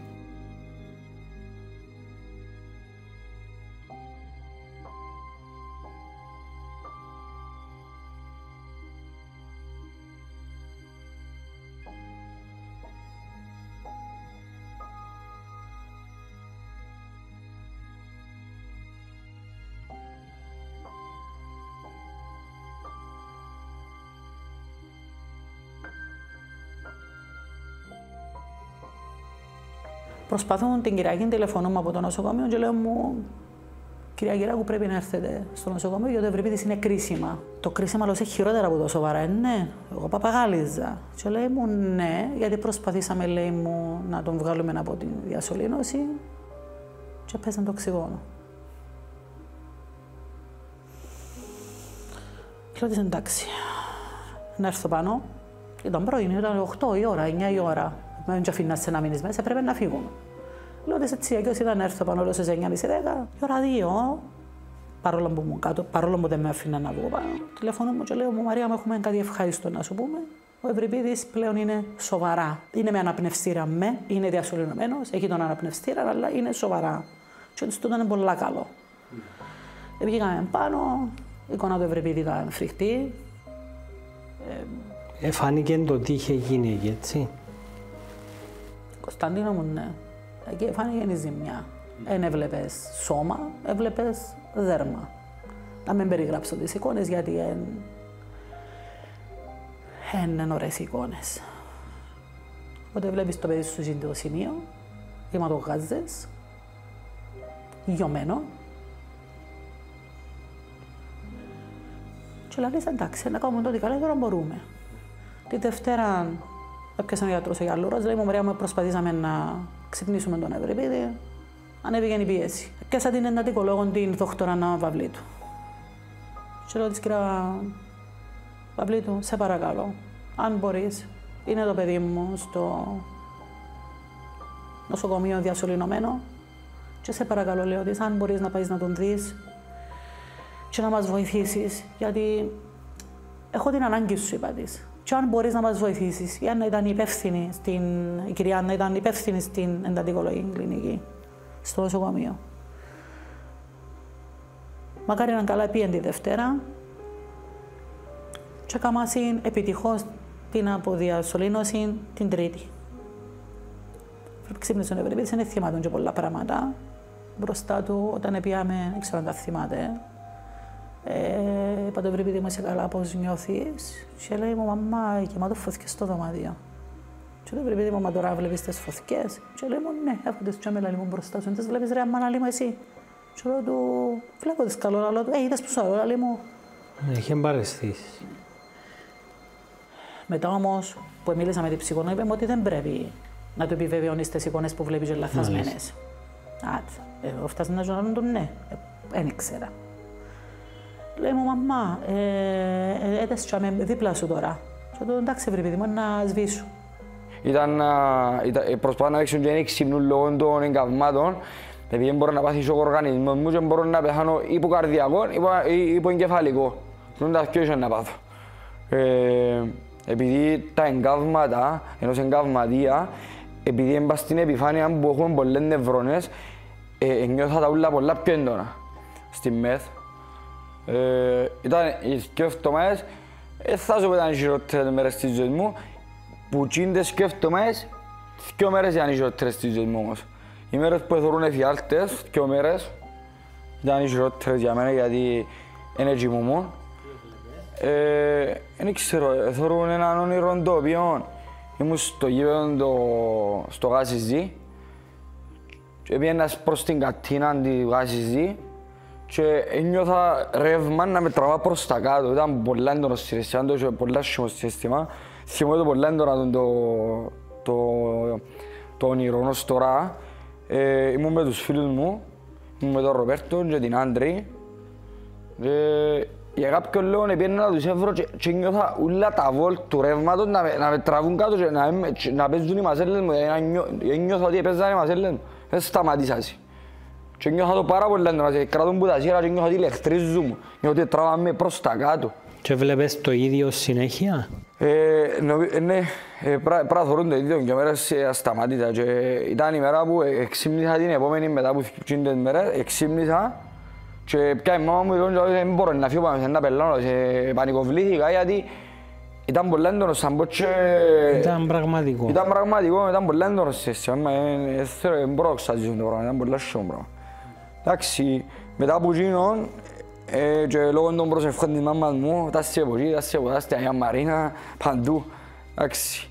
Προσπαθούν την Κυριακή, τηλεφωνούμε από το νοσοκομείο και λέω μου «Κυρία Κυριακού, πρέπει να έρθετε στο νοσοκομείο γιατί ο Ευρυπίδης είναι κρίσιμα». Το κρίσιμα λέω, σε χειρότερα από το σοβαρά, ε, ναι. Εγώ παπαγάλιζα. Και λέει μου ναι, γιατί προσπαθήσαμε, λέει μου, να τον βγάλουμε από τη διασωλήνωση και πέσαν το οξυγόνο. Και λέω της εντάξει, να έρθω πάνω. Ήταν πρωί, ήταν οκτώ η ώρα, εννιά η ώρα. Δεν αφήνας να μείνεις μέσα, πρέπει να φύγουμε. Λέω ότι έτσι και όσοι ήταν έρθω πάνω όλο στις εννιά και μισή δέκα, η ώρα δύο, παρόλο που ήμουν κάτω, παρόλο που δεν με αφήναν να βγω πάνω, τηλεφωνώ μου και λέω μου Μαρία, μου έχουμε κάτι ευχάριστο να σου πούμε. Ο Ευρυπίδης πλέον είναι σοβαρά. Είναι με αναπνευστήρα με, είναι διασωληνωμένος, έχει τον αναπνευστήρα, αλλά είναι σοβαρά. Και αυτό ήταν πολύ καλό. Mm. Βγήκαμε πάνω, η εικόνα του Ευρυπίδη ήταν φρικτή. Ε, φάνηκε το τι είχε γίνει, έτσι. Κωνσταντίνο μου, ναι. Εκεί φάνηκε η ζημιά. Δεν έβλεπες σώμα, έβλεπες δέρμα. Να μην περιγράψω τις εικόνες γιατί δεν είναι ωραίες εικόνες. Οπότε βλέπεις το παιδί σου στο σημείο, αιματογάζες, γιωμένο. Και λαλείς εντάξει, να κάνουμε τότε καλύτερα μπορούμε. Τη Δευτέρα έπιασε ο γιατρός ο Γιαλούρας, λέει μου Μαρία μου προσπαθήσαμε να ξυπνήσουμε τον Ευρυπίδη, ανέβηκε η πίεση. Έπιασα την εντατικολόγο την δόκτωρα Ανά Παυλίτου. Και λέω της κυρία Παυλίτου, σε παρακαλώ, αν μπορείς είναι το παιδί μου στο νοσοκομείο διασωληνωμένο και σε παρακαλώ, λέω της, αν μπορείς να πάεις να τον δεις και να μας βοηθήσεις, γιατί έχω την ανάγκη σου, είπα της. Και αν μπορείς να μας βοηθήσεις, η Άννα ήταν υπεύθυνη στην, η κυρία Άννα ήταν υπεύθυνη στην εντατικολογική κλινική, στο νοσοκομείο. Μακάρι να καλά πήγαινε τη Δευτέρα και έκαμασαν επιτυχώς την αποδιασωλήνωση την Τρίτη. Ξύπνησε ο Ευρυπίδης, είναι θυμάτων και πολλά πράγματα. Μπροστά του, όταν πήγαμε, δεν ξέρω αν τα θυμάται, ε, είπα το Ευρυπίδη μου, είσαι καλά, πώς νιώθεις? Και λέει μου, μαμά, γεμάτο φωτιές στο δωμάτιο. Και το Ευρυπίδη μου, μα τώρα βλέπεις τις φωτιές? Και λέει μου, ναι, έχω τις τσιάμελα λίγο μπροστά σου, δεν τις βλέπεις ρε αμάνα λίγο εσύ? Και λέω του, βλέπω τις καλό, λέω του, ε, είδες που σου άλλο, λέει μου. Έχει εμπαρεστήσει. Μετά όμως που μίλησα με την ψυχολόγο, είπαμε ότι δεν πρέπει να του επιβεβαιώνεις τις εικόνες που βλέπεις και λαθασμένες. Άτε, εγώ φτάσα να ζωγανούν τον ναι, δεν ήξερα. Λέει μου, μαμά, έτες ε, ε, δίπλα σου τώρα. Και του, εντάξει, βρε παιδί μου, να σβήσω. Ήταν, ήταν προσπάθα να παίξουν και ένα ξύπνουν λόγω των εγκαυμάτων, επειδή μπορώ να πάθει σοκ ο οργανισμός μου και μπορώ να πεθάνω υποκαρδιακό ή υποεγκεφαλικό. Δεν τα δυο να πάθω. Ε, επειδή τα εγκαύματα ενός εγκαυματία, επειδή έμπα στην επιφάνεια που έχουμε πολλές νευρώνες, ε, νιώθα τα ούλα πολλά πιο έντονα στη ΜΕΘ. Ε, ήταν οι σκέφτομες, δεν θα σου πω ήταν οι χειρότερες μέρες της ζωής μου, που τσίντες σκέφτομες, δύο μέρες ήταν οι χειρότερες της ζωής μου όμως. Οι μέρες που εθωρούν εφιάλτες, δύο μέρες, ήταν οι χειρότερες για μένα γιατί δεν ετοιμούμουν. Δεν ξέρω, εθωρούν έναν όνειρο το οποίο ήμουν στο γήπεδο στο Γάσιζι και πήγαινα προς την κατίνα του Γάσιζι και ένιωθα ρεύμα να με τραβά προς τα κάτω. Ήταν πολλά έντονο συναισθήμα, είχε πολλά σχήμο συναισθήμα. Θυμόμαι πολλά έντονα το, το, το όνειρο ως τώρα. Ε, ήμουν με τους φίλους μου, ήμουν με τον Ροπέρτο και την Άντρη. Ε, για κάποιον λόγο πήγαινα να τους έβρω και, και νιώθα όλα τα βόλ του ρεύματος να με, να με τραβούν κάτω και να, και, να παίζουν οι μασέλες μου. Να νιώ, νιώθω ότι παίζαν οι μασέλες μου. Δεν σταματήσασαι. Και νιώθα το πάρα πολύ έντονα. Κρατούν που τα σίρα και νιώθω ότι ηλεκτρίζουν μου. Νιώθω ότι τραβάμε προς τα κάτω. Και βλέπεις το ίδιο συνέχεια? Ε, νομι, ναι, πρέπει να θωρούν το ίδιο και μέρες ασταμάτητα. Και ήταν η μέρα που εξύμνησα την επόμενη μετά από τις μέρες, εξύμνησα και πια η μάμα μου είπε ότι δεν μπορώ να φύγω πάνω σε ένα πελάνο, πανικοβλήθηκα γιατί ήταν πολύ έντονο σαν πω και... Ήταν πραγματικό. Ήταν πραγματικό, ήταν πολύ έντονο σε αίσθημα, δεν μπορώ να ξαζήσω το πράγμα, ήταν πολύ άσχημο πράγμα. Εντάξει, μετά από εκείνον και λόγω των προσευχών της μάμας μου, τα σε εποχή, τα σε εποχή, στην Αγία Μαρίνα, παντού, εντάξει.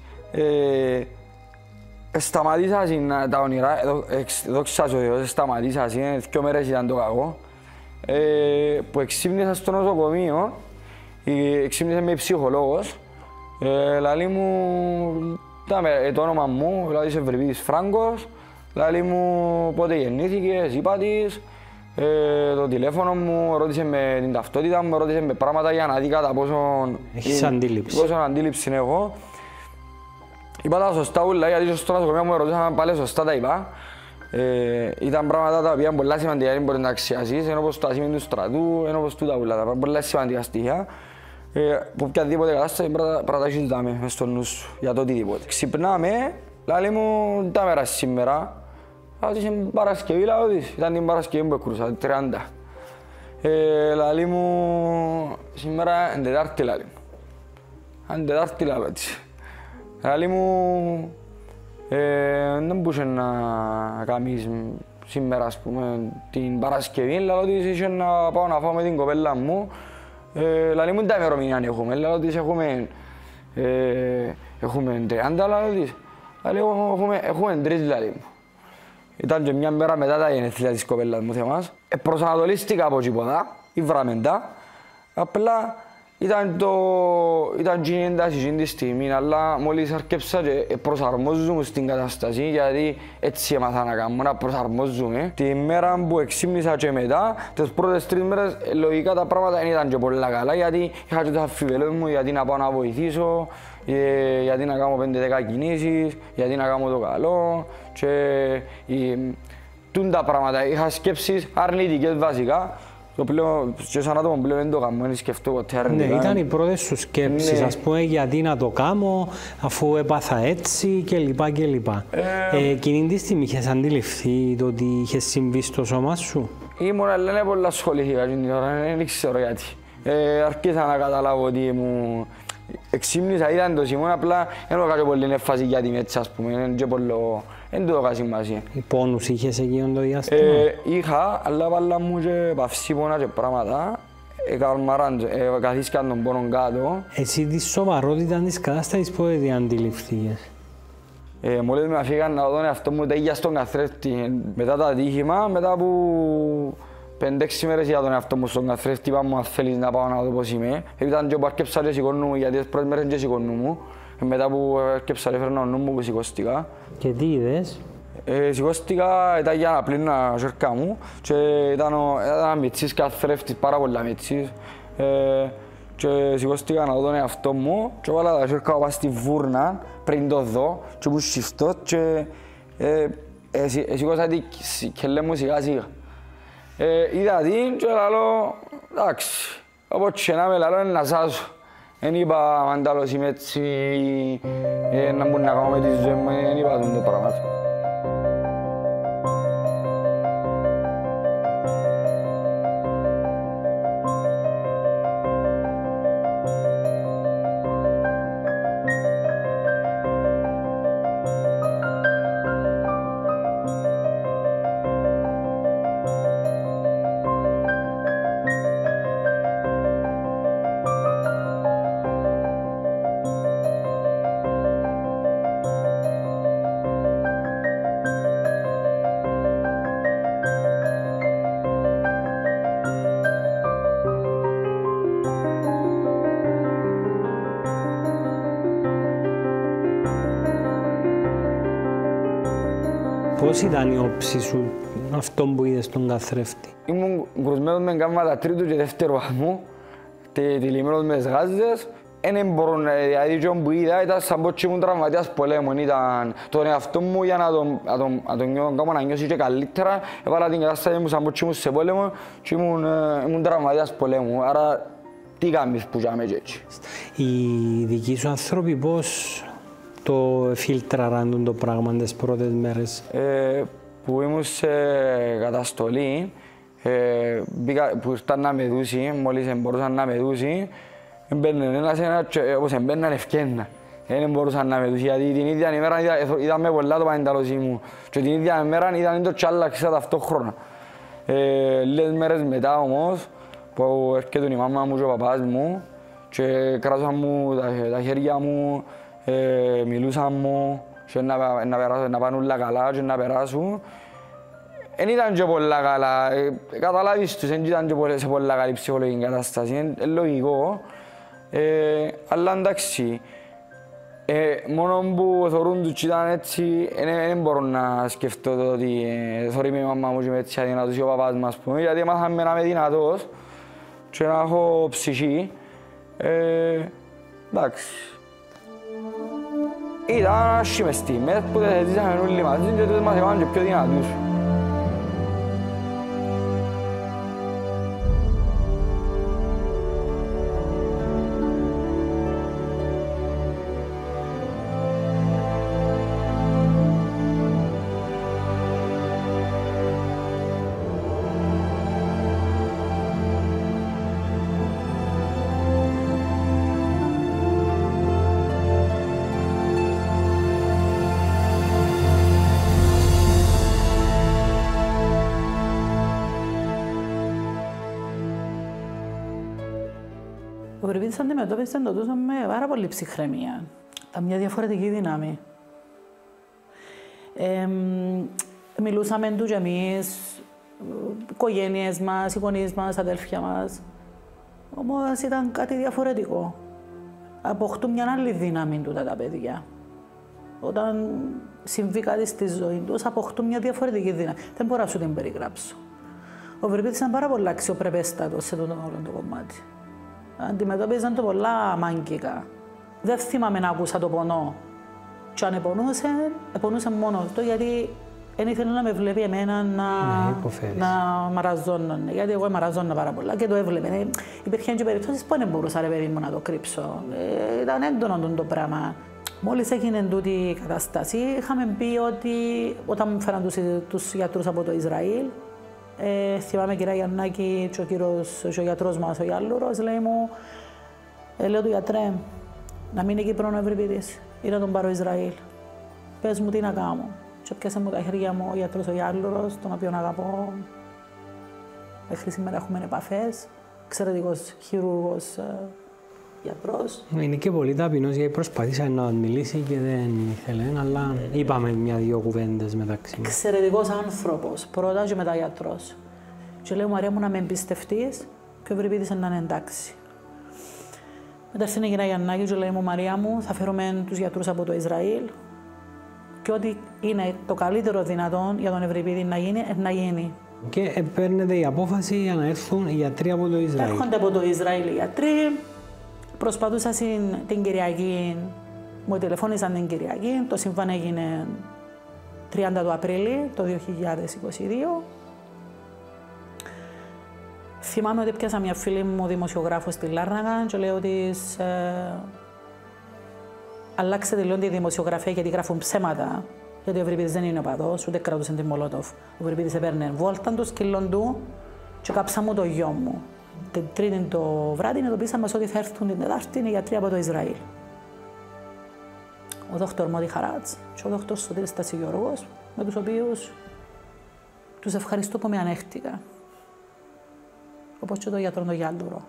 Σταματήσασαν τα όνειρα, δόξα ο Θεός, σταματήσασαν, δύο μέρες ήταν το κακό. Ε, που εξύπνησα στο νοσοκομείο, εξύπνησε με ψυχολόγος, ε, λαλή μου ε, το όνομα μου, δηλαδή είσαι Ευρυπίδης Φράγκος, λαλή μου πότε γεννήθηκες, είπα της, ε, το τηλέφωνο μου, ρώτησε με την ταυτότητα μου, ρώτησε με πράγματα για να δει κατά πόσον έχεις αντίληψη. Πόσον αντίληψη έχω. Είπα τα σωστά ούλα, γιατί στο νοσοκομείο μου ρωτήσαμε πάλι σωστά τα είπα. Ε, ήταν πράγματα τα οποία είναι πολλά σημαντικά για να αξιάσεις, ενώ πως το ασήμιν του στρατού, ενώ πως τούτα ούλα, τα πολλά σημαντικά στοιχεία. Ε, που οποιαδήποτε κατάσταση πρέπει να τα έχεις δάμε μες στο νου σου για το οτιδήποτε. Ξυπνάμε, λέει μου τα μέρα σήμερα, αλλά είναι Παρασκευή λαό της, ήταν την Παρασκευή που έκρουσα, την τριάντα. Ε, λέει μου σήμερα είναι Τετάρτη, λέει μου. Αν Τετάρτη λαό της. Λέει μου Ε, δεν μπορούσε να κάνεις σήμερα, ας πούμε, την Παρασκευή, λέω ότι είχε να πάω να φάω με την κοπέλα μου. Ε, λέει μου τα ημερομηνία έχουμε, λέω ότι έχουμε, ε, έχουμε τριάντα, λέω ότι έχουμε, έχουμε τρεις, λέει μου. Ήταν και μια μέρα μετά τα γενέθλια της κοπέλας μου θεμάς. Ε, προσανατολίστηκα από τίποτα, υβραμεντά, απλά ήταν το... ήταν και η ένταση τη στιγμή, αλλά μόλις αρκέψα και προσαρμόζομαι στην κατάσταση, γιατί έτσι έμαθα να κάνω, να προσαρμόζομαι. Τη μέρα που εξύμνησα και μετά, τις πρώτες τρεις μέρες, λογικά τα πράγματα δεν ήταν και πολλά καλά, γιατί είχα και τα αμφιβολίες μου, γιατί να πάω να βοηθήσω, ε, γιατί να κάνω πέντε δέκα κινήσεις, γιατί να κάνω το καλό και ε, τούν τα πράγματα. Είχα σκέψεις αρνητικές βασικά. Το πλέον, και σαν άτομο πλέον δεν το κάνω, δεν σκεφτώ ποτέ αρνητικά. Ναι, ήταν οι πρώτες σου σκέψεις, ναι. ας πούμε, γιατί να το κάνω, αφού έπαθα έτσι κλπ. κλπ. Ε, ε, εκείνη τη στιγμή είχες αντιληφθεί το ότι είχες συμβεί στο σώμα σου? Ήμουν, αλλά είναι πολλά σχολήθηκα την ώρα, δεν ξέρω γιατί. Ε, αρκέσα να καταλάβω ότι μου εξύμνησα, ήταν το σημείο, απλά δεν έκανα πολύ νεφάση γιατί είμαι έτσι, ας πούμε, δεν το έκανα σημασία. Πόνους είχες εκείνο το διάστημα? Ε, είχα, αλλά βάλα μου και παυσίπονα και πράγματα, εκαλμαράν, ε, καθίσκαν τον πόνο κάτω. Εσύ τη σοβαρότητα της κατάστασης πότε την αντιληφθήκες? Ε, μόλις με αφήγαν να δω τον εαυτό μου τέγια στον καθρέφτη, μετά το ατύχημα, μετά από πέντε έξι μέρες είδα τον εαυτό μου στον καθρέφτη, είπα μου αν θέλεις να πάω να δω πώς είμαι. Ήταν και που αρκέψα και σηκώνου μου, γιατί τις πρώτες μέρες και σηκώνου μου. Μετά που αρκέψα και φέρνα ο νου μου που σηκώστηκα. Και τι είδες? Ε, σηκώστηκα, ήταν για να πλύνω τα σέρκα μου και ήταν ένα μητσής καθρέφτης, πάρα πολλά μητσής. Ε, και σηκώστηκα να δω τον εαυτό μου και βάλα τα σέρκα μου στη βούρνα πριν το δω και που σιφτώ και ε, ε, σηκώσα την κελέ μου σιγά σιγά. Ε, είδα την και λαλώ, εντάξει, όπως και να με λαλώ είναι να σάσω. Εν είπα μαντάλος είμαι έτσι, ε, να μπορεί να κάνω με τη ζωή μου, εν είπα τον το πράγμα. Πώς ήταν η όψη σου, αυτό που είδες στον καθρέφτη? Ήμουν κρουσμένος με γκάμματα τρίτου και δεύτερου βαθμού, τυλιγμένος με γάζες. Δεν μπορώ να δηλαδή και που είδα ήταν σαν πως ήμουν τραυματίας πολέμων. Ήταν τον εαυτό μου για να τον, να τον, να τον κάνω να νιώσει και καλύτερα. Έβαλα την κατάσταση μου σαν πως ήμουν σε πόλεμο και ήμουν, ήμουν τραυματίας πολέμου. Άρα τι κάνεις που είμαι έτσι. Οι δικοί σου άνθρωποι πώς το φίλτραραν το πράγμα τις πρώτες μέρες? Ε, που ήμουν σε καταστολή, ε, μπήκα, που ήρθαν να με δούσει, μόλις μπορούσαν να με δούσει, μπαίνουν ένας ένας και όπως μπαίνουν ευκαιρνά. Δεν μπορούσαν να με δούσει, γιατί την ίδια ημέρα είδα, είδαμε πολλά το πανταλώσι μου και την ίδια ημέρα είδαν το τσάλαξα ταυτόχρονα. Ε, λίγες μέρες μετά όμως, που έρχεται η μάμα μου και ο παπάς μου και κράσαν μου τα, τα χέρια μου, ε, μιλούσαν μου και να, να, περάσω, να πάνε όλα καλά και να περάσουν. Δεν ήταν και πολλά καλά, ε, καταλάβεις τους, δεν ήταν και σε πολλά καλή ψυχολογική κατάσταση, είναι λογικό. Ε, αλλά εντάξει, ε, μόνο που θεωρούν τους και ήταν έτσι, δεν μπορώ να σκεφτώ το ότι ε, θεωρεί η μαμά μου και είμαι έτσι αδυνατός ή ο παπάς μας, πούμε, γιατί μάθαμε να είμαι δυνατός και να έχω ψυχή. Ε, εντάξει. Ήταν άσχημες στιγμές που δεν ζήσαμε όλοι μαζί και τότε μας έκαναν και πιο δυνατούς. Ο Ευρυπίδης αντιμετώπισε το τόσο με πάρα πολύ ψυχραιμία. Ήταν μια διαφορετική δύναμη. Ε, μιλούσαμε του και εμείς, οικογένειες μας, οι γονείς μας, αδέλφια μας. Όμως ήταν κάτι διαφορετικό. Αποκτούν μια άλλη δύναμη τούτα τα παιδιά. Όταν συμβεί κάτι στη ζωή τους, αποκτούν μια διαφορετική δύναμη. Δεν μπορώ να σου την περιγράψω. Ο Ευρυπίδης ήταν πάρα πολύ αξιοπρεπέστατος σε τον όλο το κομμάτι. Αντιμετώπιζαν το πολλά μάγκικα. δεν θυμάμαι να άκουσα το πονό. Και αν επονούσε, επονούσε μόνο του, γιατί δεν ήθελε να με βλέπει εμένα να, ναι, να μαραζώνω. Γιατί εγώ μαραζώνω πάρα πολλά και το έβλεπε. Ε, υπήρχαν και περιπτώσεις που δεν μπορούσα, ρε παιδί μου, να το κρύψω. Ε, ήταν έντονο το πράγμα. Μόλις έγινε τούτη η κατάσταση, είχαμε πει ότι όταν μου φέραν τους, τους γιατρούς από το Ισραήλ, ε, θυμάμαι κυρία Γιαννάκη και ο, κύριος, και ο γιατρός μας, ο Γιάλλουρος, λέει μου, ε, λέω του γιατρέ, να μην είναι Κύπρον ο Ευρυπίδης, ή να τον πάρω Ισραήλ. Πες μου τι να κάνω. Και πιάσε μου τα χέρια μου ο γιατρός ο Γιάλλουρος, τον οποίο αγαπώ. Μέχρι σήμερα έχουμε επαφές. Εξαιρετικός χειρούργος γιατρός. Είναι και πολύ ταπεινός, γιατί προσπαθήσα να μιλήσει και δεν ήθελε, αλλά είπαμε μια-δυο κουβέντες μεταξύ μας. Εξαιρετικός άνθρωπος, πρώτα και μετά γιατρός. Και λέω, Μαρία μου, να με εμπιστευτείς και ο Ευρυπίδης να είναι εντάξει. Μετά στην Αγία Γιαννάκη και λέει μου, Μαρία μου, θα φέρουμε τους γιατρούς από το Ισραήλ και ό,τι είναι το καλύτερο δυνατόν για τον Ευρυπίδη να γίνει, να γίνει. Και παίρνετε η απόφαση για να έρθουν οι γιατροί από το Ισραήλ. Έρχονται από το Ισραήλ οι γιατροί. Προσπαθούσα την Κυριακή, μου τηλεφώνησαν την Κυριακή. Το σύμφωνο έγινε τριάντα του Απρίλη το δύο χιλιάδες είκοσι δύο. Θυμάμαι ότι πιάσα μια φίλη μου δημοσιογράφο στη Λάρνακα και λέω ότι ε, αλλάξετε λίγο τη δημοσιογραφία γιατί γράφουν ψέματα. Γιατί ο Ευρυπίδης δεν είναι οπαδός, ούτε κρατούσε την Μολότοφ. Ο Ευρυπίδης έπαιρνε βόλτα του σκύλων του και κάψα μου το γιο μου. Την Τρίτη το βράδυ ειδοποίησαν μας ότι θα έρθουν την Τετάρτη οι γιατροί από το Ισραήλ. Ο δόκτωρ Μώτη Χαράτς και ο δόκτωρ Σωτήρης Στασιγιώργος, με τους οποίους τους ευχαριστώ που με ανέχτηκα. Όπως και το γιατρό τον Γιάλλουρο.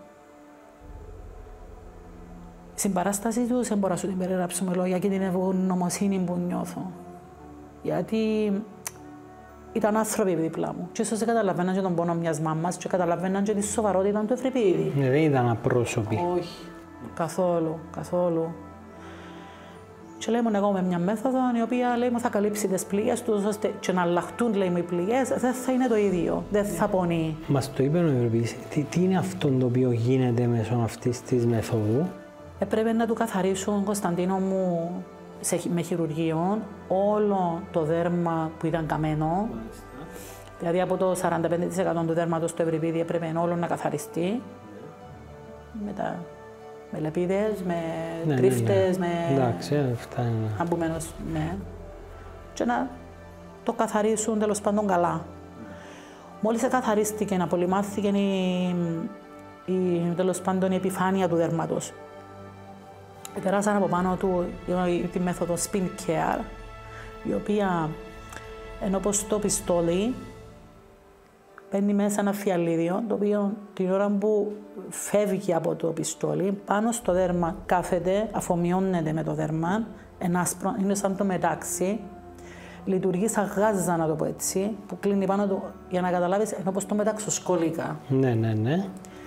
Η συμπαράσταση τους δεν μπορώ να σου την περιγράψω με λόγια και την ευγνωμοσύνη που νιώθω. Γιατί ήταν άνθρωποι δίπλα μου. Και ίσως δεν καταλαβαίναν και τον πόνο μιας μάμας και καταλαβαίναν και τη σοβαρότητα του Ευρυπίδη. Ναι, δεν ήταν απρόσωποι. Όχι. Καθόλου, καθόλου. Και λέει μου εγώ με μια μέθοδο η οποία λέει μου θα καλύψει τις πληγές τους ώστε και να αλλάχτούν λέει μου οι πληγές δεν θα είναι το ίδιο, δεν θα πονεί. Μας το είπε ο Ευρυπίδης. Τι, τι είναι αυτό το οποίο γίνεται μέσω αυτής της μεθόδου? Έπρεπε να του καθαρίσουν, Κωνσταντίνο μου, σε, με χειρουργείο όλο το δέρμα που ήταν καμένο. Δηλαδή από το σαράντα πέντε τοις εκατό του δέρματος του Ευρυπίδη έπρεπε όλο να καθαριστεί. Μετά με λεπίδες, με ναι, τρίφτες, ναι, ναι. με... Εντάξει, αυτά είναι. Αμπομένως, ναι. Και να το καθαρίσουν τέλος πάντων καλά. Μόλις καθαρίστηκε, να απολυμάθηκε η, η, τέλος πάντων η επιφάνεια του δέρματος. Περάσαν από πάνω του τη μέθοδο spin care, η οποία ενώ πως το πιστόλι παίρνει μέσα ένα φιαλίδιο, το οποίο την ώρα που φεύγει από το πιστόλι, πάνω στο δέρμα κάθεται, αφομοιώνεται με το δέρμα, άσπρο, είναι σαν το μετάξι, λειτουργεί σαν γάζα, να το πω έτσι, που κλείνει πάνω του, για να καταλάβεις, ενώ πως το μεταξοσκόλικα. Ναι, ναι, ναι.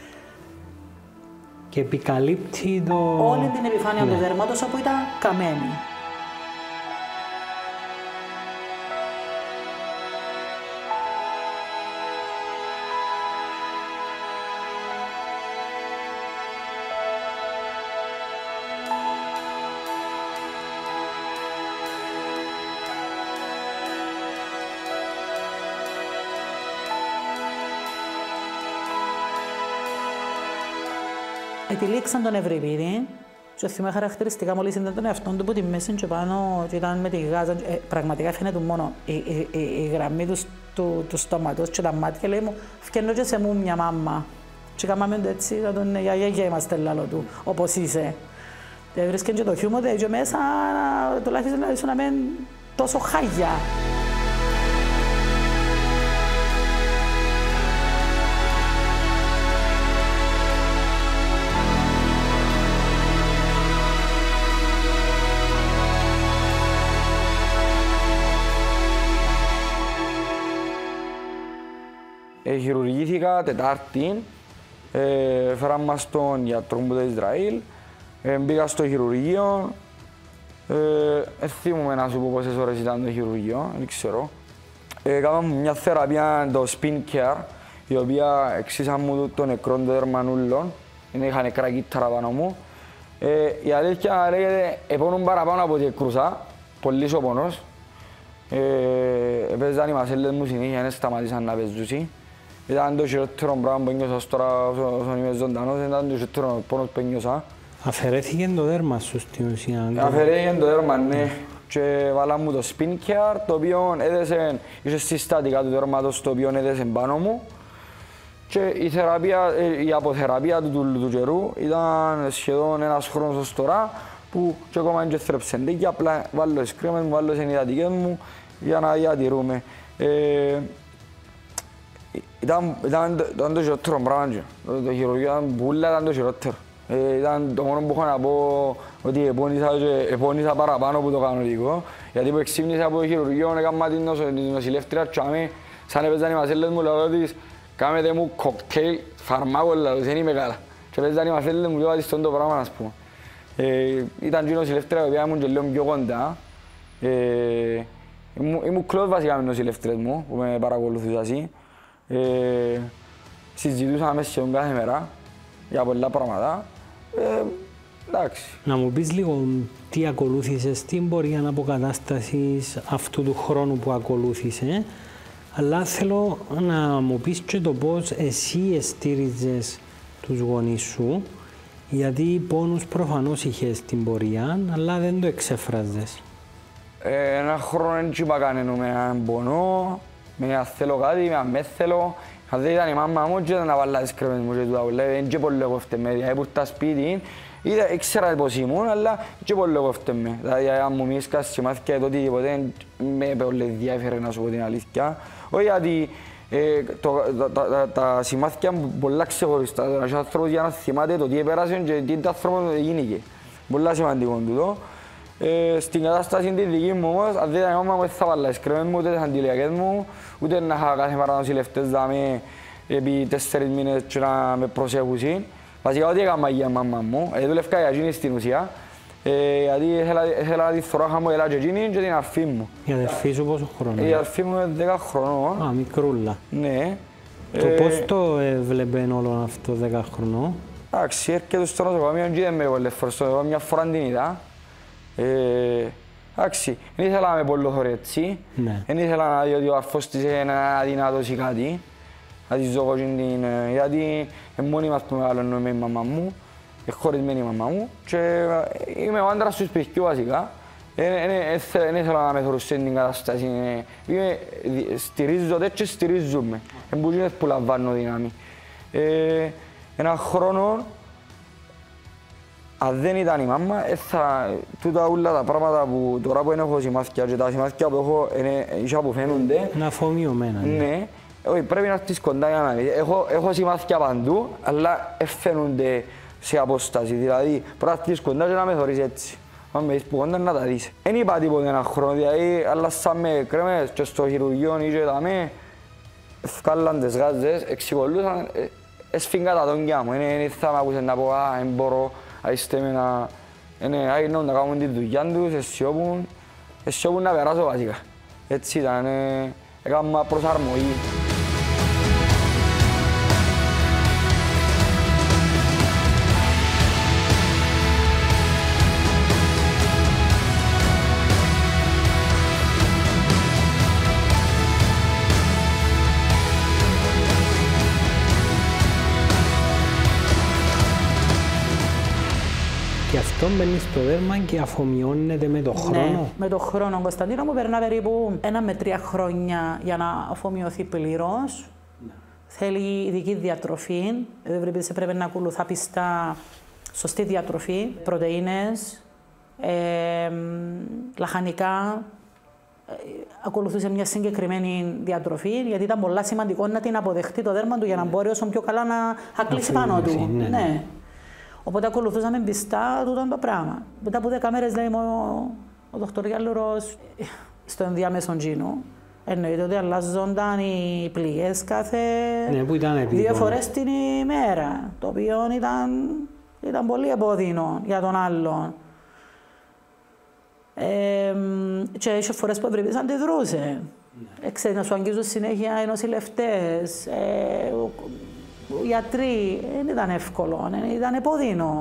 Και επικαλύπτει το... όλη την επιφάνεια ναι. του δέρματος, όπου ήταν καμένη. Ετυλίξαν τον Ευρυπίδη και θυμάμαι χαρακτηριστικά μόλις είδαν τον εαυτόν του που τη μέση και πάνω και ήταν με τη γάζα. Ε, πραγματικά φαίνεται μόνο η, η, η, η γραμμή του, του, του στόματος και τα μάτια. Λέει μου, φκένω και σε μου μια μάμα. Και κάναμε έτσι, θα τον γιαγιά είμαστε λάλο του, όπως είσαι. Και βρίσκαν και το χιούμο και μέσα, τουλάχιστον να ήσουν να μην τόσο χάγια. Ε, χειρουργήθηκα Τετάρτη, ε, φέραν μας τον γιατρό μου το Ισραήλ, ε, μπήκα στο χειρουργείο, ε, θυμούμαι να σου πω πόσες ώρες ήταν το χειρουργείο, δεν ξέρω. Ε, Κάναμε μια θεραπεία, το spin care, η οποία εξήσαν μου το νεκρό των δερμανούλων, είχα νεκρά κύτταρα πάνω μου. Ε, η αλήθεια λέγεται, επώνουν παραπάνω από ό,τι εκρούσα, πολύ ο πόνος. Ε, παίζαν οι μασέλες μου συνέχεια, δεν σταματήσαν να παίζουν. Ήταν το χειρότερο πράγμα που ένιωσα τώρα όσον είμαι ζωντανός, ήταν το χειρότερο πόνος που ένιωσα. Αφαιρέθηκε το δέρμα σου στην ουσία. Αφαιρέθηκε το δέρμα, ναι. Και βάλα μου το spin care, το οποίο έδεσε, είχε συστατικά του δέρματος, το οποίο έδεσε πάνω μου. Και η, θεραπεία, η αποθεραπεία του, του, του καιρού ήταν σχεδόν ένας χρόνος ως τώρα, που και ακόμα και θρεψεντή και απλά βάλω τις κρέμες μου, βάλω τις ενυδατικές μου για να διατηρούμε. Ε, ήταν, ήταν, ήταν το χειρότερο πράγμα, το, το χειρουργείο ήταν πουλά, ήταν το χειρότερο. Ε, ήταν το μόνο που έχω να πω ότι επώνυσα, επώνυσα παραπάνω από το κανονικό, γιατί που εξύπνησα από το χειρουργείο, έκανα την νοσηλεύτρια και σαν έπαιζαν οι μασέλες μου, λέω ότι κάμετε μου κοκτέιλ φαρμάκο, δεν είμαι καλά. Και έπαιζαν οι μασέλες μου και είπα στον το πράγμα, ας πούμε. Ε, ήταν και η νοσηλεύτρια που ήμουν και λίγο πιο κοντά. Ε, ήμουν κλός βασικά με νοσηλεύτρες μου που με παρακολουθούσαν. Ε, συζητούσαμε σχεδόν κάθε μέρα για πολλά πράγματα. Ε, εντάξει. Να μου πεις λίγο τι ακολούθησες, τι πορεία αποκατάστασης αυτού του χρόνου που ακολούθησε, αλλά θέλω να μου πεις και το πώς εσύ εστήριζες τους γονείς σου, γιατί πόνους προφανώς είχες στην πορεία, αλλά δεν το εξέφραζες. Ε, ένα χρόνο δεν είπα κανένα με έναν πονό, με αν θέλω κάτι, με αν με θέλω. Αν δεν ήταν η μάμα μου και να βάλω τις κρέμες μου και τούτα πολλά, δεν και πολύ κόφτε με, δηλαδή που ήρθα σπίτι, ήξερα πώς ήμουν, αλλά και πολύ κόφτε με. Δηλαδή αν μου μίσκα σημάδια το οτιδήποτε, με πολύ διάφερε να σου πω την αλήθεια. Όχι γιατί ε, το, τα, τα, τα σημάδια μου πολλά ξεχωριστά, ένας άνθρωπος για να θυμάται το τι έπερασε και τι άνθρωπος γίνηκε. Πολλά σημαντικό τούτο. Ε, στην κατάσταση τη δική μου όμως, αν δεν ήταν η μάμα μου, δεν θα βάλω τις κρέμες μου, ούτε τις αντιλιακές μου, ούτε να είχα κάθε μέρα νοσηλευτές δάμε επί τέσσερις μήνες και να με προσέχουν. Βασικά ό,τι έκανα για μάμα μου, ε, δούλευκα για εκείνη στην ουσία, ε, γιατί ήθελα να τη θωρώ χαμογελά και εκείνη και την αρφή μου. Η αδερφή σου πόσο χρόνο? Η αρφή μου είναι δέκα χρονών. Α, μικρούλα. Ναι. Το ε, πώς το έβλεπε όλο αυτό δέκα χρονών? Εντάξει, έρχεται στο νοσοκομείο και δεν με πολλές φορές, μια φορά την είδα. Ε, εντάξει, δεν ήθελα να με πολλοθωρεί έτσι, δεν ήθελα να δει ότι ο αρφός της είναι αδυνατός ή κάτι, να της δω την, γιατί μόνη μας που μεγαλώνω με η μαμά μου, χωρισμένη η μαμά μου και είμαι ο άντρας του σπιτιού βασικά, δεν ήθελα να με θωρούσε την κατάσταση, στηρίζω τέτοιες στηρίζομαι, εμπούζινες που λαμβάνω δύναμη. Ένα χρόνο, αν δεν ήταν η μάμα, θα, τούτα όλα τα πράγματα που τώρα που έχω σημάδια και τα σημάδια που έχω είναι που φαίνονται. Είναι αφομοιωμένα. Ναι, όχι, πρέπει να έρθεις κοντά για να δεις. Έχω, έχω σημάδια παντού, αλλά φαίνονται σε απόσταση. Δηλαδή, πρέπει να έρθεις κοντά και να με θωρείς έτσι. Αν με δεις που κοντά να τα δεις. Δεν είπα τίποτε ένα χρόνο, δηλαδή, αλλάσαμε κρέμες και στο χειρουργείο ή και δαμε, ευκάλλαν τις γάζες, εξυβολούσαν, εσφίγγα τα δόντια μου. Δεν θα με ακούσαν να πω, α, δεν μπορώ. Άιστε με να... Είναι άγινον να κάνουν τη δουλειά τους, αισιόπουν... αισιόπουν να περάσω βασικά. Έτσι ήταν, έκανα προσαρμογή. Και αυτό μπαίνει στο δέρμα και αφομοιώνεται με τον χρόνο. Ναι, με τον χρόνο. Κωνσταντίνο μου περνά περίπου ένα με τρία χρόνια για να αφομοιωθεί πλήρως. Ναι. Θέλει ειδική διατροφή. Δηλαδή πρέπει να ακολουθά πιστά σωστή διατροφή, πρωτεΐνες, ε, λαχανικά. Ακολουθούσε μια συγκεκριμένη διατροφή, γιατί ήταν πολύ σημαντικό να την αποδεχτεί το δέρμα του για να μπορεί όσο πιο καλά να ακλείσει πάνω του. Ναι. Ναι. Οπότε ακολουθούσαμε πιστά τούτο το πράγμα. Μετά από δέκα μέρες, λέει, ο, ο δόκτωρ Γιάλλουρος, στο ενδιάμεσο τζίνο, εννοείται ότι αλλάζονταν οι πληγές κάθε ναι, δύο φορές την ημέρα, το οποίο ήταν, ήταν πολύ επώδυνο για τον άλλον. Ε, και είχε φορές που ευρυπής αντιδρούσε. Ναι. Ξέρεις, να σου αγγίζουν συνέχεια οι νοσηλευτές, ε, οι γιατροί, δεν ήταν εύκολο, ήταν επώδυνο.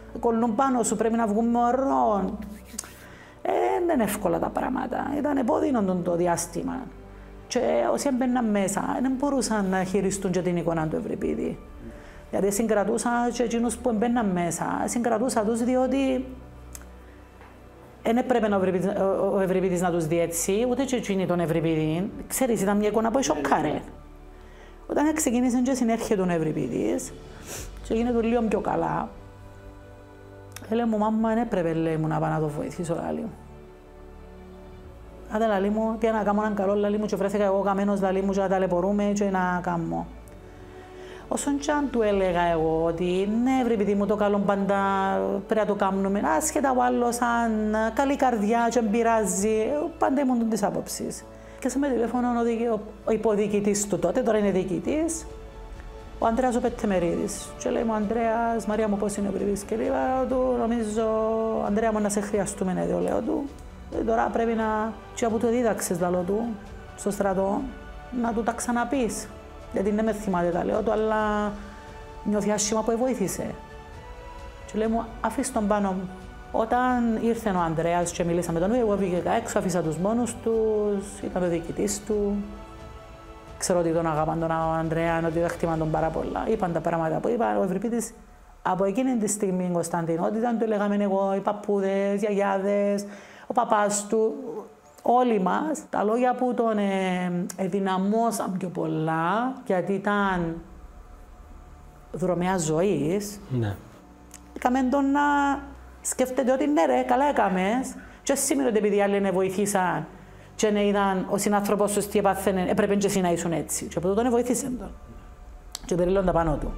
κολλούν πάνω σου, πρέπει να βγουν μωρό. Ε, δεν είναι εύκολα τα πράγματα. Ήταν επώδυνο το διάστημα. Και όσοι έμπαιναν μέσα, δεν μπορούσαν να χειριστούν και την εικόνα του Ευρυπίδη. Γιατί συγκρατούσα και εκείνους που έμπαιναν μέσα, συγκρατούσα τους διότι δεν έπρεπε ο Ευρυπίδης να τους δει έτσι, ούτε και εκείνοι τον Ευρυπίδη. Ξέρεις, ήταν μια εικόνα που σοκάρε. Όταν ξεκίνησε και συνέρχεται ο Ευρυπίδης και γίνεται λίγο πιο καλά, λέει μου, μάμα, δεν έπρεπε λέει, μου να πάω να το βοηθήσω, λαλί μου. Άντε, λαλί μου, τι να κάνω έναν καλό, λαλί μου, και βρέθηκα εγώ καμένος, λαλί μου, και να ταλαιπωρούμε και να κάνω. Όσον και αν του έλεγα εγώ ότι ναι, βρε παιδί μου, το καλό πάντα πρέπει να το κάνουμε, άσχετα ο άλλος αν καλή καρδιά και πειράζει, πάντα ήμουν της άποψης. Και σε με τηλέφωνο ο, ο υποδιοικητής του τότε, τώρα είναι διοικητής, ο Ανδρέας ο Πεττεμερίδης. Και λέει μου, Ανδρέας, Μαρία μου, πώς είναι ο Ευρυπίδης? Και λέω του, νομίζω, Ανδρέα μου, να σε χρειαστούμε, ναι, το λέω του. Ε, τώρα πρέπει να, και από το δίδαξες, λαλό του, στο στρατό, να του τα ξαναπείς. Γιατί δεν με θυμάται τα λέω του, αλλά νιώθει άσχημα που βοήθησε. Και λέει μου, αφήστε τον πάνω μου. Όταν ήρθε ο Ανδρέας και μιλήσαμε με τον, εγώ βγήκα έξω, αφήσα τους μόνους τους, ήταν ο διοικητής του. Ξέρω ότι τον αγαπάν τον Ανδρέα, ότι δεν χτυμάν τον πάρα πολλά. Είπαν τα πράγματα που είπα. Ο Ευρυπίδης από εκείνη τη στιγμή η Κωνσταντινότητα του λέγαμε εγώ, οι παππούδες, οι γιαγιάδες, ο παπάς του. Όλοι μας, τα λόγια που τον ε, ενδυναμώσαν πιο πολλά, γιατί ήταν δρομέα ζωής, ναι. Έκαμε τον να σκέφτεται ότι ναι ρε, καλά έκαμες και σήμερα ότι επειδή άλλοι βοηθήσαν και ναι, είδαν ο συνάνθρωπος σου τι έπαθαινε, έπρεπε και εσύ να ήσουν έτσι. Και από τον βοήθησαν τον και περιλώντα πάνω του.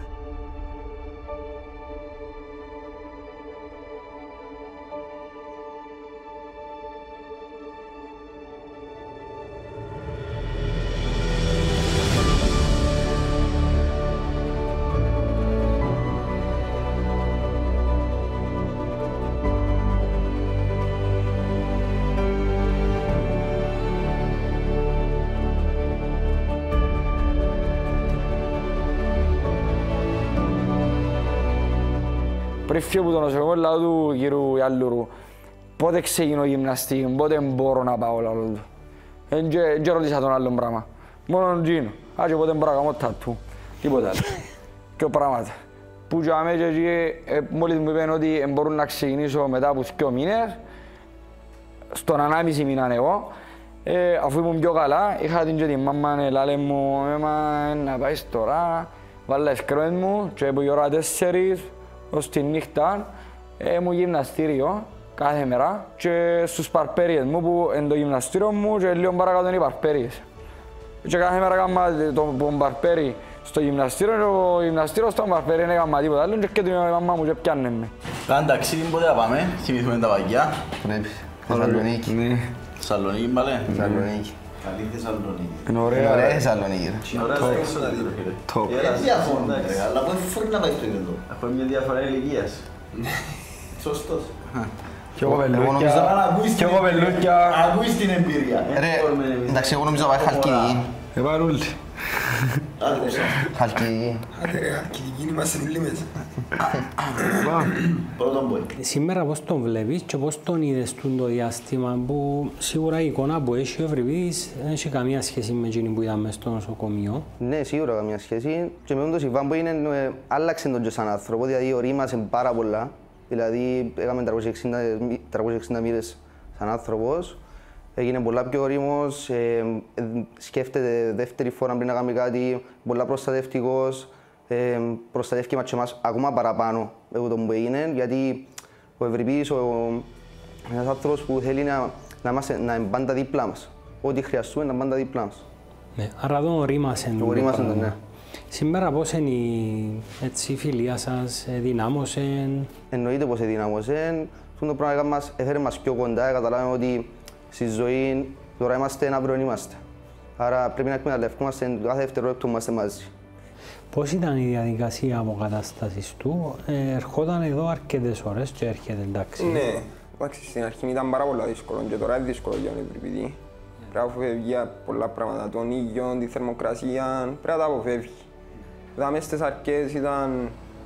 Πριν φύγω από το νοσοκομείο, λέω του κύριου Ιαλλούρου, πότε ξεκινώ γυμναστική, πότε μπορώ να πάω, λέω του. Δεν ρώτησα τον άλλον πράγμα. Μόνο τον Τζίνο. Α, και πότε μπορώ να κάνω τατού. Τίποτα άλλο. Και πράγματα. Που και αμέσως εκεί, μόλις μου είπαν ότι μπορούν να ξεκινήσω μετά από δύο μήνες, στον ανάμιση μήνα εγώ, αφού ήμουν πιο καλά, είχα την και την μάμα, λάλε μου, έμα, να πάεις τώρα, βάλε σκρόες μου και από η ώρα τέσσερις, ως τη νύχτα ήμουν γυμναστήριο κάθε μέρα και στους παρπέριες μου που είναι το γυμναστήριο μου και λίγο παρακάτω είναι οι παρπέριες. Και κάθε μέρα έκανα το παρπέρι στο γυμναστήριο και το γυμναστήριο στο παρπέρι δεν έκανα τίποτα άλλο και την μαμά μου και πιάνε με. Κάνε ταξίδι πότε θα πάμε, θυμηθούμε τα παγιά. Πρέπει. Θεσσαλονίκη. Θεσσαλονίκη μπαλέ. Θεσσαλονίκη. Καλή Θεσσαλονίκη. Είναι ωραία. Είναι ωραία Θεσσαλονίκη. Είναι ωραία Θεσσαλονίκη. Top. Είναι διαφορά, αλλά πώς φορεί να πάει στο ίδιο. Έχουμε μια διαφορά ηλικίας. Σωστός. Κι εγώ πελούκια. Ακούεις την εμπειρία. Ρε, εντάξει, εγώ νομίζω να πάει Χαλκιδική. Επάρουλ. Χαλκιδική. Άντε ρε, Χαλκιδική είμαστε όλοι μέσα. Πρώτον μπορεί. Σήμερα πώς τον βλέπεις και πώς τον είδες το διάστημα που σίγουρα η εικόνα που έχει ο Ευρυπίδης δεν έχει καμία σχέση με εκείνη που είδαμε στο νοσοκομείο. Ναι, σίγουρα καμία σχέση. Και με τον συμβάν που είναι, άλλαξε τον και σαν άνθρωπο, δηλαδή ορίμασε πάρα πολλά. Δηλαδή, έκαμε τριακόσιες εξήντα μοίρες σαν άνθρωπος. Έγινε πολλά πιο ωρίμος, ε, ε, σκέφτεται δεύτερη φορά πριν να κάνει κάτι, πολλά προστατευτικός. Ε, προστατεύει και εμάς ακόμα παραπάνω από το που έγινε, γιατί ο Ευρυπίδης είναι ένας άνθρωπος που θέλει να, να, είμαστε, να είναι πάντα δίπλα μας. Ό,τι χρειαστούμε να είναι πάντα δίπλα μας. Ναι, άρα εδώ ορίμασε. Ορίμασε, ναι. Σήμερα πώς είναι η, έτσι, η φιλία σας, δυνάμωσε? Εννοείται πως δυνάμωσε. Αυτό το πράγμα μας έφερε μας πιο κοντά, καταλάβαμε ότι στη ζωή τώρα είμαστε, αύριο είμαστε. Άρα πρέπει να εκμεταλλευτούμε κάθε δευτερόλεπτο που είμαστε μαζί. Πώς ήταν η διαδικασία αποκατάστασης του? Ε, ερχόταν εδώ αρκετές ώρες και έρχεται, εντάξει. Ναι, εντάξει, στην αρχή ήταν πάρα πολύ δύσκολο και τώρα είναι δύσκολο για τον Ευρυπίδη. Πρέπει να αποφεύγει πολλά πράγματα, τον ήλιο, τη θερμοκρασία, πρέπει να τα αποφεύγει. Είδαμε στις αρχές ήταν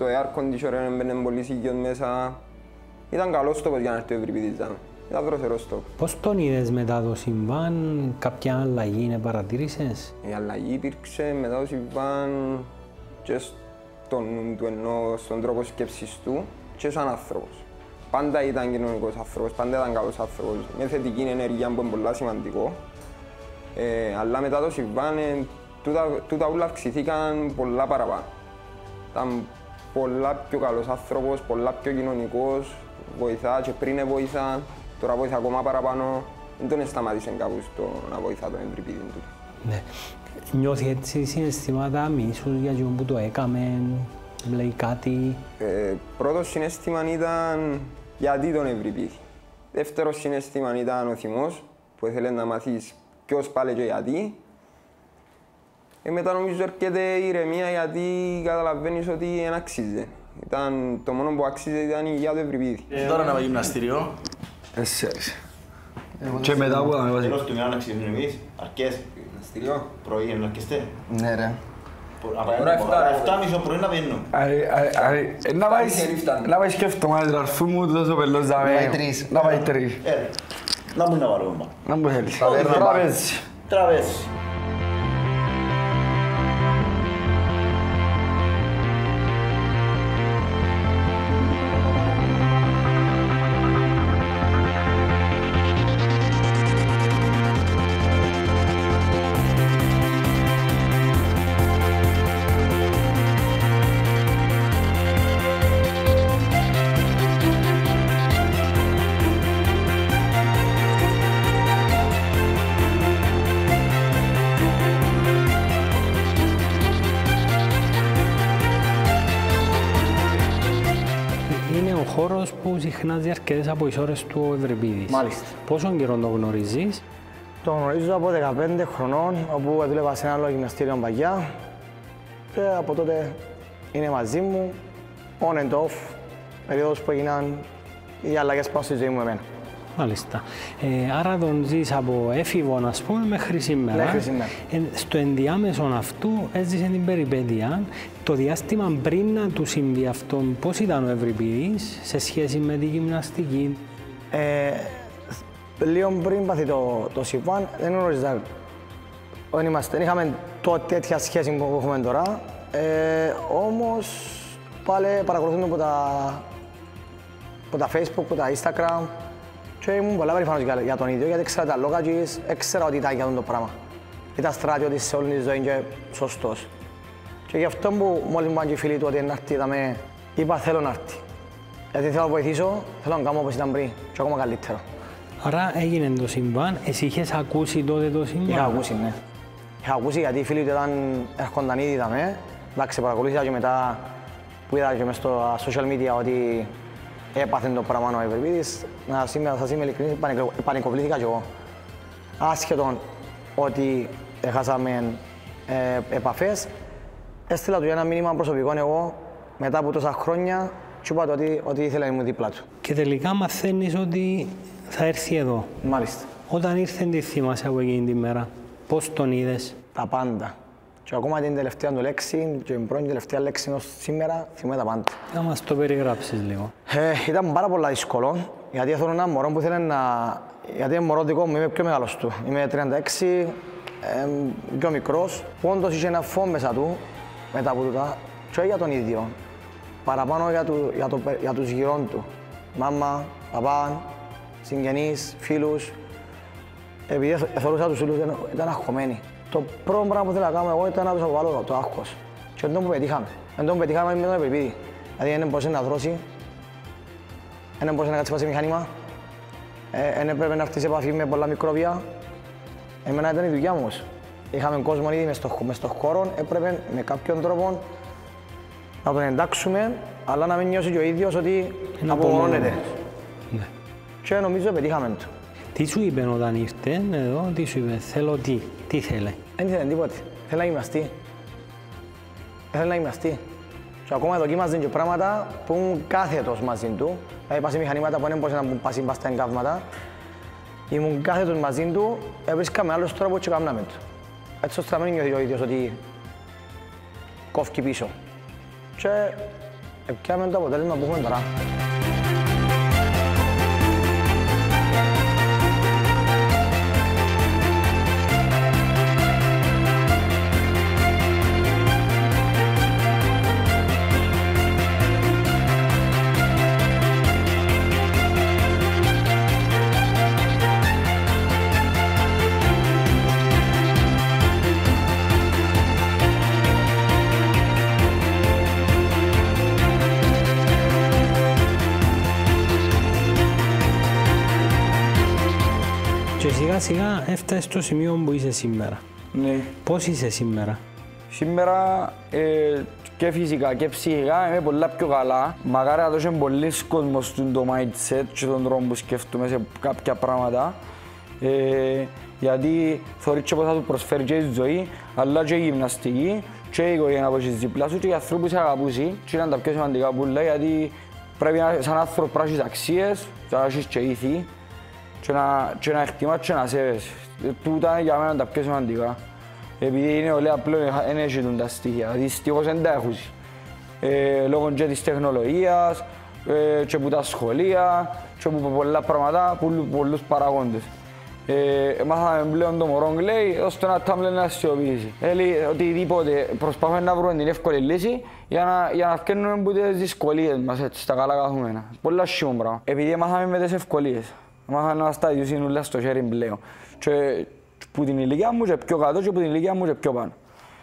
το air conditioner έμπαινε πολύ σίγιος μέσα. Ήταν καλός τόπος για να έρθει ο Ευρυπίδης. Ήταν δροσερός τόπος. Πώς τον είδες μετά το συμβάν, κάποια αλλαγή είναι παρατήρησες? Η αλλαγή υπήρξε μετά το συμβάν και στον νου του, ενώ στον τρόπο σκέψης του και σαν άνθρωπος. Πάντα ήταν κοινωνικός άνθρωπος, πάντα ήταν καλός άνθρωπος, με θετική ενέργεια που είναι πολύ σημαντικό. Ε, αλλά μετά το συμβάν, ε, τούτα, τούτα όλα αυξηθήκαν πολλά παραπάνω. Ήταν πολλά πιο καλός άνθρωπος, πολλά πιο κοινωνικός, βοηθά και πριν βοηθά, τώρα βοηθά ακόμα παραπάνω. Δεν τον σταμάτησε κάπου στο να βοηθά τον Ευρυπίδη του. Ναι. Νιώθει έτσι συναισθήματα μίσους για εκείνον που το έκαμε, λέει κάτι? Ε, πρώτο συναίσθημα ήταν γιατί τον Ευρυπίδη. Δεύτερο συναίσθημα ήταν ο θυμός, που ήθελε να μάθεις ποιος πάλι και γιατί. Ε, μετά νομίζω έρχεται η ηρεμία γιατί καταλαβαίνεις ότι δεν αξίζει. Ήταν, το μόνο που αξίζει ήταν η υγεία του Ευρυπίδη. Ε, τώρα να πάει γυμναστήριο. Εσείς. Και μετά που θα με Τέλος του μήνα να ξεκινήσουμε εμείς, αρκές. Γυμναστήριο. Πρωί είναι αρκεστέ. Ναι ρε. Από εφτά και μισό πρωί να παίνω. Να πάει σκέφτομαι να αρφού μου τόσο πελός να πάει τρεις. Να πάει τρεις. Να μου να βάλω. Να μου θέλεις. Τραπέζι. Τραπέζι. Χώρος που συχνά διαρκετές από τις ώρες του ο Ευρυπίδης. Μάλιστα. Πόσον καιρό το γνωρίζεις? Το γνωρίζω από δεκαπέντε χρονών, όπου δούλευα σε ένα άλλο γυμναστήριο παγιά και από τότε είναι μαζί μου, on and off, περίοδος που έγιναν οι αλλαγές πάνω στη ζωή μου εμένα. Μάλιστα. Ε, άρα τον ζεις από έφηβον, ας πούμε, μέχρι σήμερα. Μέχρι σήμερα. Ε, στο ενδιάμεσο αυτού έζησε την περιπέτεια. Το διάστημα πριν να του συμβεί αυτό, πώς ήταν ο Ευρυπίδης σε σχέση με τη γυμναστική? Ε, λίγο πριν πάθει το, το συμβάν, δεν γνώριζα. Δεν, είμαστε, δεν είχαμε τότε τέτοια σχέση που έχουμε τώρα. Ε, όμως πάλι παρακολουθούμε από τα, από τα Facebook, από τα Instagram. Και ήμουν πολλά περήφανος για, για τον ίδιο, γιατί ήξερα τα λόγια και ήξερα ότι ήταν για αυτό το πράγμα. Ήταν στρατιώτης σε όλη τη ζωή και σωστός. Και γι' αυτό που μόλις μου είπαν και οι φίλοι του ότι να έρθει, είδαμε, είπα θέλω να έρθει. Γιατί θέλω να βοηθήσω, θέλω να κάνω όπως ήταν πριν και ακόμα καλύτερο. Άρα έγινε το συμβάν, εσύ είχες ακούσει τότε το συμβάν? Είχα ακούσει, ναι. Είχα ακούσει γιατί οι φίλοι του ήταν, έρχονταν ήδη, είδαμε. Εντάξει, παρακολούθησα και μετά που είδα και μες στο social media ότι έπαθε το πράγμα ο Ευρυπίδης. Να σας είμαι ειλικρινής, πανικοβλήθηκα κι εγώ. Άσχετον ότι έχασαμε ε, επαφές, έστειλα του ένα μήνυμα προσωπικό εγώ μετά από τόσα χρόνια και είπα ότι, ότι ήθελα να ήμουν δίπλα του. Και τελικά μαθαίνεις ότι θα έρθει εδώ. Μάλιστα. Όταν ήρθε, τι θυμάσαι από εκείνη τη μέρα, πώς τον είδες? Τα πάντα. Και ακόμα την τελευταία του λέξη και την πρώτη τελευταία λέξη ως σήμερα θυμάμαι τα πάντα. Να μας το περιγράψεις λίγο. Ε, ήταν πάρα πολλά δύσκολο, γιατί θέλω ένα μωρό που ήθελε να... Γιατί είναι μωρό δικό μου, είμαι πιο μεγάλος του. Είμαι τριάντα έξι, ε, πιο μικρός. Όντως είχε ένα φόβο μέσα του, μετά από τούτα, και για τον ίδιο. Παραπάνω για, του, για, το, για τους γυρών του. Μάμα, παπά, συγγενείς, φίλους. Επειδή θεωρούσα τους φίλους ήταν, ήταν αγχωμένοι. Το πρώτο πράγμα που θέλω να κάνω εγώ ήταν να τους αποβάλω το άγχος. Και δεν το που πετύχαμε. Δεν το που πετύχαμε με τον Ευρυπίδη. Δηλαδή δεν μπορούσε να δρώσει, δεν μπορούσε να κάτσει σε μηχάνημα, δεν έπρεπε να έρθει σε επαφή με πολλά μικρόβια. Εμένα ήταν η δουλειά μου. Είχαμε κόσμο ήδη μες στο, μες στο χώρο, έπρεπε με κάποιον τρόπο να τον εντάξουμε, αλλά να μην νιώσει και ο ίδιος ότι απομονώνεται. Ναι. Και νομίζω πετύχαμε το. Τι σου είπε όταν ήρθε εδώ, τι σου είπε, θέλω τι, τι θέλε? Δεν ήθελε τίποτε, θέλει να γυμναστεί. Θέλει να γυμναστεί. Και ακόμα δοκίμαζε και πράγματα που ήμουν κάθετος μαζί του. Δηλαδή πάση μηχανήματα που δεν μπορούσε να μου πάσει στα εγκάβματα. Ήμουν κάθετος μαζί του, βρίσκαμε άλλους τρόπους και κάναμε το. Έτσι ώστε να μην νιώθει ο ίδιος ότι κόφει πίσω. Και Επιάμε το αποτέλεσμα που έχουμε τώρα. Και σιγά σιγά έφτασε στο σημείο που είσαι σήμερα. Ναι. Πώς είσαι σήμερα? Σήμερα ε, και φυσικά και ψυχικά είμαι πολλά πιο καλά. Μακάρι να δώσει πολλοί κόσμος στο mindset και τον τρόπο που σκέφτομαι σε κάποια πράγματα. Ε, γιατί θεωρείς και πώς θα του προσφέρει και η ζωή, αλλά και η γυμναστική και η οικογένεια που έχεις δίπλα σου και οι άνθρωποι που σε αγαπούσι. Και είναι τα πιο σημαντικά που λέει, γιατί πρέπει να, σαν άνθρωπος να έχεις αξίες, να έχεις και ήθη και να, και να εκτιμάς και να σέβεσαι. Τούτα για μένα τα πιο σημαντικά. Επειδή είναι όλοι απλό, δεν έχουν τα στοιχεία, δυστυχώς δεν τα έχουν. Ε, λόγω και της τεχνολογίας, ε, και από τα σχολεία, και από πολλά πράγματα, πολλούς παραγόντες. Ε, μάθαμε πλέον το μωρό λέει, ώστε να τα να σιωπήσει. Έλεγε οτιδήποτε προσπαθούμε να βρούμε την εύκολη λύση για να, για να φκαίνουμε από τις δυσκολίες μας, έτσι, στα καλά καθούμενα. Πολλά σιώμα πράγμα. Επειδή μάθαμε με τις ευκολίες. Μάθαμε να στάδιο συνούλα στο χέρι πλέον. Και που την ηλικία μου και πιο κάτω και που την ηλικία μου και πιο πάνω.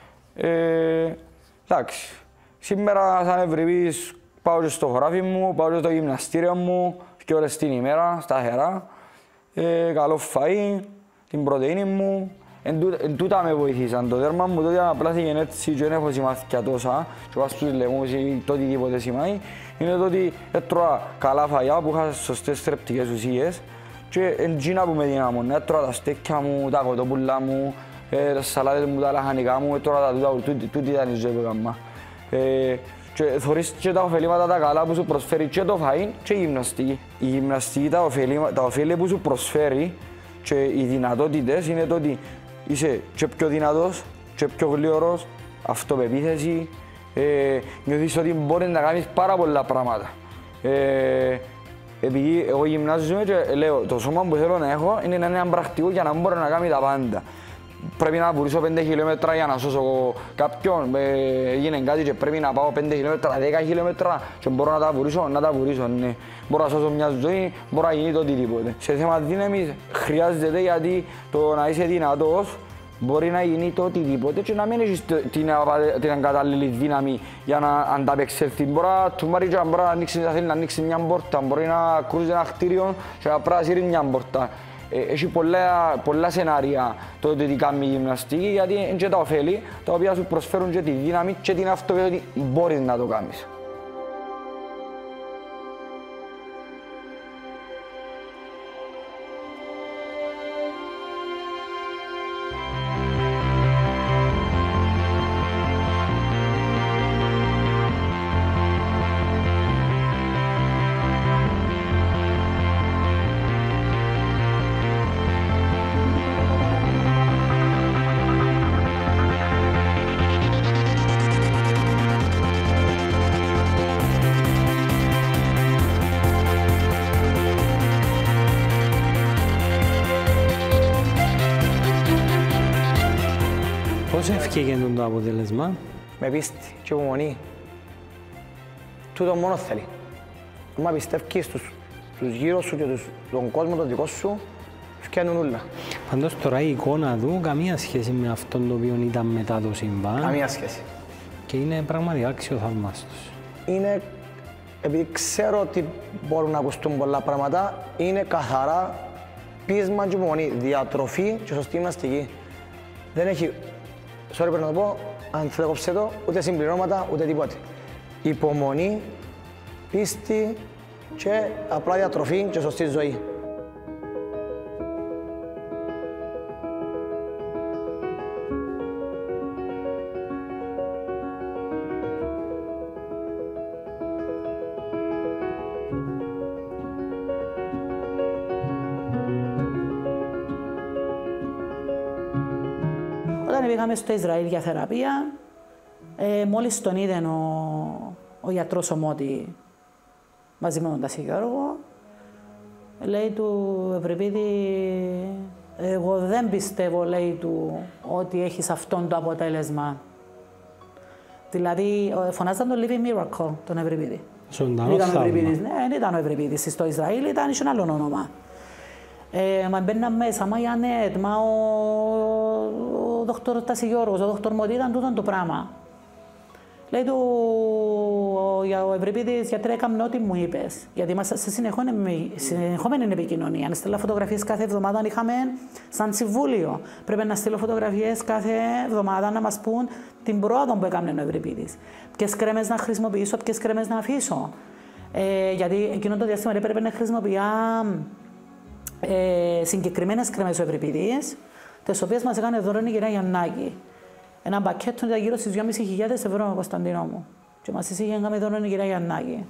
Ε, εντάξει. Σήμερα σαν ευρυπής πάω και στο χωράφι μου, πάω και στο γυμναστήριο μου, και ώρες την ημέρα, σταθερά. Ε, καλό φαΐ, την πρωτεΐνη μου. Εν, τούτα, εν τούτα με βοηθήσαν. Το δέρμα μου τότε απλά θυγεν έτσι και δεν έχω σημάδια τόσα και πάω στους λαιμούς ή το οτιδήποτε σημαίνει. Είναι το ότι έτρωα καλά φαγιά που είχα σωστές θρεπτικές ουσίες και εντζίνα που με δυνάμουν. Έτρωα τα στέκια μου, τα κοτόπουλα μου, ε, τα σαλάτες μου, τα λαχανικά μου, έτρωα τα τούτα, τούτη ήταν η ζωή που έκανα. Ε, και θωρείς και τα ωφελήματα τα καλά που σου προσφέρει και το φαΐν και η γυμναστική. Η γυμναστική, τα ωφέλη, τα ωφέλη που σου προσφέρει και οι δυνατότητες είναι το ότι είσαι και πιο δυνατός και πιο γλυόρος, αυτοπεποίθηση, ε, νιώθεις ότι μπορείς να κάνεις πάρα πολλά πράγματα. Ε, επειδή εγώ γυμνάζομαι και λέω το σώμα που θέλω να έχω είναι να είναι πρακτικό για να μπορώ να κάνει τα πάντα. Πρέπει να βουρήσω πέντε χιλιόμετρα για να σώσω κάποιον, ε, έγινε κάτι και πρέπει να πάω πέντε χιλιόμετρα, δέκα χιλιόμετρα και μπορώ να τα βουρήσω, να τα βουρήσω, ναι. Μπορώ να σώσω μια ζωή, μπορώ να γίνει το οτιδήποτε. Σε θέμα δύναμης χρειάζεται γιατί το να είσαι δυνατός μπορεί να γίνει το οτιδήποτε και να μην έχεις την, την κατάλληλη δύναμη για να ανταπεξέλθει. Μπορεί να του μάρει και να μπορεί να ανοίξει, να θέλει να ανοίξει μια πόρτα, μπορεί να κρούζει ένα κτίριο και να πρέπει να σύρει μια πόρτα. Έχει πολλά, πολλά σενάρια το ότι κάνει η γυμναστική γιατί είναι και τα ωφέλη τα οποία σου προσφέρουν και τη δύναμη και την αυτοπεποίθηση ότι μπορείς να το κάνεις. Πώς έφυγε το αποτέλεσμα? Με πίστη και υπομονή. Τούτο μόνο θέλει. Αν πιστεύεις στους, στους γύρω σου και τους, τον κόσμο τον δικό σου, φτιάχνουν όλα. Πάντως τώρα η εικόνα του καμία σχέση με αυτόν το οποίο ήταν μετά το συμβάν. Καμία σχέση. Και είναι πραγματικά αξιοθαυμάστος. Είναι, επειδή ξέρω ότι μπορούν να ακουστούν πολλά πράγματα, είναι καθαρά πείσμα και υπομονή, διατροφή και σωστή γυμναστική. Δεν έχει, sorry πρέπει να το πω, αν θέλετε κόψτε το, ούτε συμπληρώματα, ούτε τίποτε. Υπομονή, πίστη και απλά διατροφή και σωστή ζωή. Όταν πήγαμε στο Ισραήλ για θεραπεία, ε, μόλις τον είδε ο, ο ο γιατρός Ομότη, μαζί με τον Τάση Γιώργο, λέει του Ευρυπίδη, εγώ δεν πιστεύω, λέει του, ότι έχεις αυτόν το αποτέλεσμα. Δηλαδή, φωνάζαν τον Living Miracle, τον Ευρυπίδη. Ζωντανό θαύμα. Ναι, δεν ήταν ο Ευρυπίδης στο Ισραήλ, ήταν ένα άλλο όνομα. Ε, μα μπαίναν μέσα, μα η Ανέτ, μα ο, ο δόκτωρ Τάση Γιώργος, ο δόκτωρ Μωτή, ήταν τούτο το πράγμα. Λέει του ο, ο Ευρυπίδης, γιατρέ, έκαμε ό,τι μου είπες. Γιατί είμαστε σε συνεχόμενη επικοινωνία. Να στείλω φωτογραφίες κάθε εβδομάδα, είχαμε σαν συμβούλιο. Πρέπει να στείλω φωτογραφίες κάθε εβδομάδα να μας πούν την πρόοδο που έκανε ο Ευρυπίδης. Ποιες κρέμες να χρησιμοποιήσω, ποιες κρέμες να αφήσω. Ε, γιατί εκείνο το διάστημα έπρεπε να χρησιμοποιήσω ε, συγκεκριμένες κρέμες ο Ευρυπίδης, τις οποίες μας έκανε δώρο η κυρία Γιαννάκη. Ένα πακέτο ήταν γύρω στις δυόμισι χιλιάδες ευρώ, Κωνσταντίνο μου. Και μας είχε κάνει δώρο η κυρία Γιαννάκη.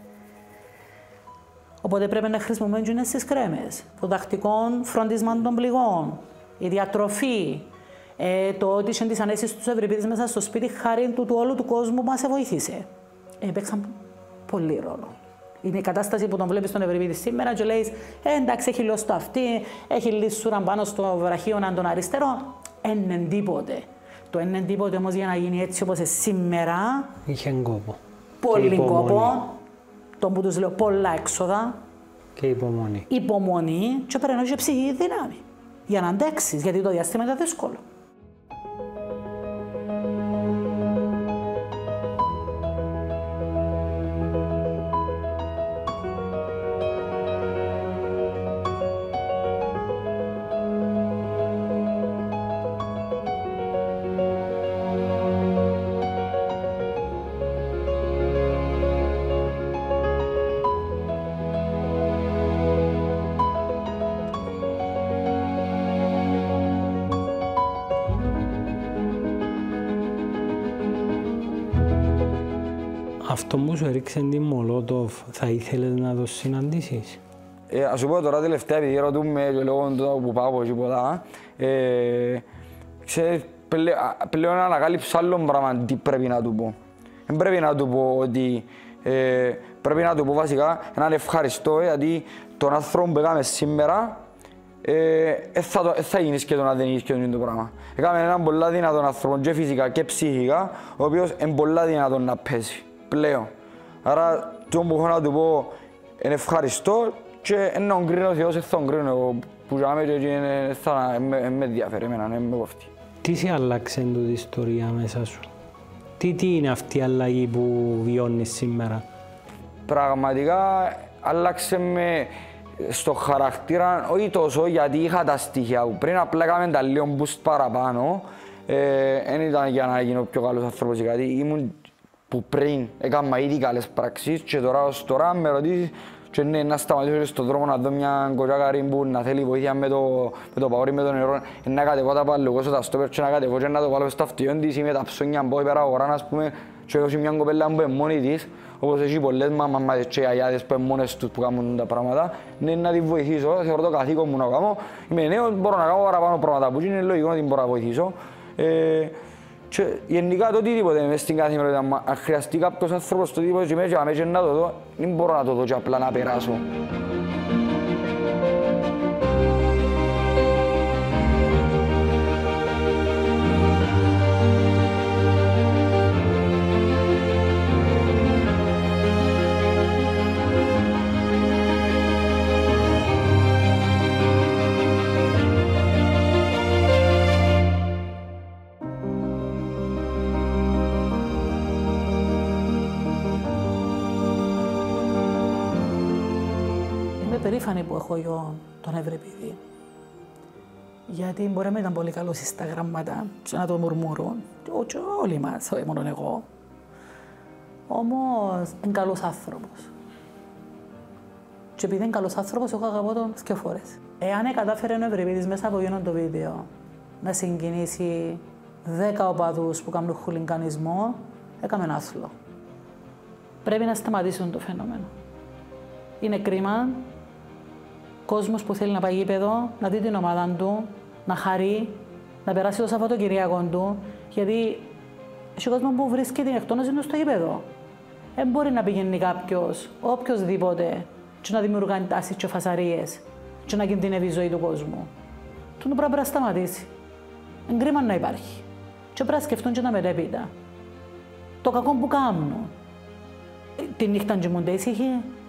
Οπότε πρέπει να χρησιμοποιήσουμε τις κρέμες. Το τακτικό φρόντισμα των πληγών, η διατροφή, ε, το ότι είχε τις ανέσεις του Ευρυπίδης μέσα στο σπίτι, χάρη του, του όλου του κόσμου που μας βοήθησε. Ε, παίξαν πολύ ρόλο. Είναι η κατάσταση που τον βλέπεις στον Ευρυπίδη σήμερα και λέει ε, εντάξει, έχει λιώσει το αυτί, έχει λύσουρα πάνω στο βραχίωνα τον αριστερό. Εν τίποτε. Το εν τίποτε όμως για να γίνει έτσι όπως σήμερα. Είχε κόπο. Πολύ κόπο. Τον που τους λέω πολλά έξοδα. Και υπομονή. Υπομονή και πρέπει να έχει ψυχική δύναμη. Για να αντέξεις, γιατί το διάστημα ήταν δύσκολο. Αυτό που σου έριξε την Μολότοφ, θα ήθελες να το συναντήσεις? Ε, ας σου πω τώρα τελευταία, επειδή ρωτούμε και λόγω του που πάω από εκεί πολλά, ε, ξέρεις, πλέον, πλέον ανακάλυψα άλλο πράγμα τι πρέπει να του πω. Δεν πρέπει να του πω ότι, ε, πρέπει να του πω βασικά έναν ευχαριστώ, γιατί τον άνθρωπο που έκαμε σήμερα, ε, ε, θα, το, ε, θα γίνεις και το να δεν γίνεις και το πράγμα. Έκαμε έναν πολλά δυνατόν άνθρωπο και φυσικά και ψυχικά, ο οποίος είναι πολλά δυνατόν να πέσει. Πλέον. Άρα, το που έχω να του πω είναι ευχαριστώ και να τον κρίνω ο Θεός, θα τον κρίνω εγώ που ζάμε και θα με ενδιαφέρει εμένα, με κόφτει. Τι σε άλλαξε την ιστορία μέσα σου? Τι, τι είναι αυτή η αλλαγή που βιώνεις σήμερα? Πραγματικά άλλαξε με στο χαρακτήρα, όχι τόσο γιατί είχα τα στοιχεία που πριν, απλά έκαμε τα λίγο boost παραπάνω. Δεν ε, ήταν για να γίνω πιο καλός άνθρωπος, γιατί ήμουν που πριν έκανα ήδη καλές πράξεις και τώρα ως τώρα με ρωτήσεις και ναι, να σταματήσω στον δρόμο να δω μια κοτσάκαρη που να θέλει βοήθεια με το, με το παγόρι με το νερό, να κατεβώ τα παλαιοκόσο τα στόπερ και να κατεβώ και να το βάλω στο αυτιόν της ή με τα ψώνια να πάω υπέρα αγορά, ας πούμε, και έχω μια κοπέλα που είναι μόνη της, όπως έχει πολλές μαμάδες και αγιάδες που είναι μόνες τους που κάνουν τα πράγματα, ναι, να τη βοηθήσω, θεωρώ το καθήκον μου να κάνω. Είμαι νέος, μπορώ να κάνω παραπάνω πράγματα που είναι λογικό να την μπορώ να βοηθήσω. Ε, και γενικά το οτιδήποτε μες στην καθημερινότητα, αν χρειαστεί κάποιος άνθρωπος το οτιδήποτε και μέσα και να το δω, δεν μπορώ να το δω και απλά να περάσω. Περήφανη που έχω γιο τον Ευρυπίδη. Γιατί μπορεί να μην ήταν πολύ καλός στα γραμμάτα και να το μουρμουρούν. Και όλοι μας, όχι μόνο εγώ. Όμως είναι καλός άνθρωπος. Και επειδή είναι καλός άνθρωπος, εγώ αγαπώ τον δύο φορές. Εάν κατάφερε ο Ευρυπίδης μέσα από εκείνο το βίντεο να συγκινήσει δέκα οπαδούς που κάνουν χουλιγκανισμό, έκαμε ένα άθλο. Πρέπει να σταματήσουν το φαινόμενο. Είναι κρίμα κόσμος που θέλει να πάει γήπεδο, να δει την ομάδα του, να χαρεί, να περάσει το Σαββατοκυριακό του, γιατί έχει κόσμο που βρίσκει την εκτόνωση του στο γήπεδο. Δεν μπορεί να πηγαίνει κάποιος, οποιοσδήποτε, και να δημιουργεί τάσεις και φασαρίες και να κινδυνεύει η ζωή του κόσμου. Τούτο πρέπει να σταματήσει. Είναι κρίμα να υπάρχει. Και πρέπει να σκεφτούν και τα μετέπειτα. Το κακό που κάνουν. Τη νύχτα κοιμούνται ήσυχοι.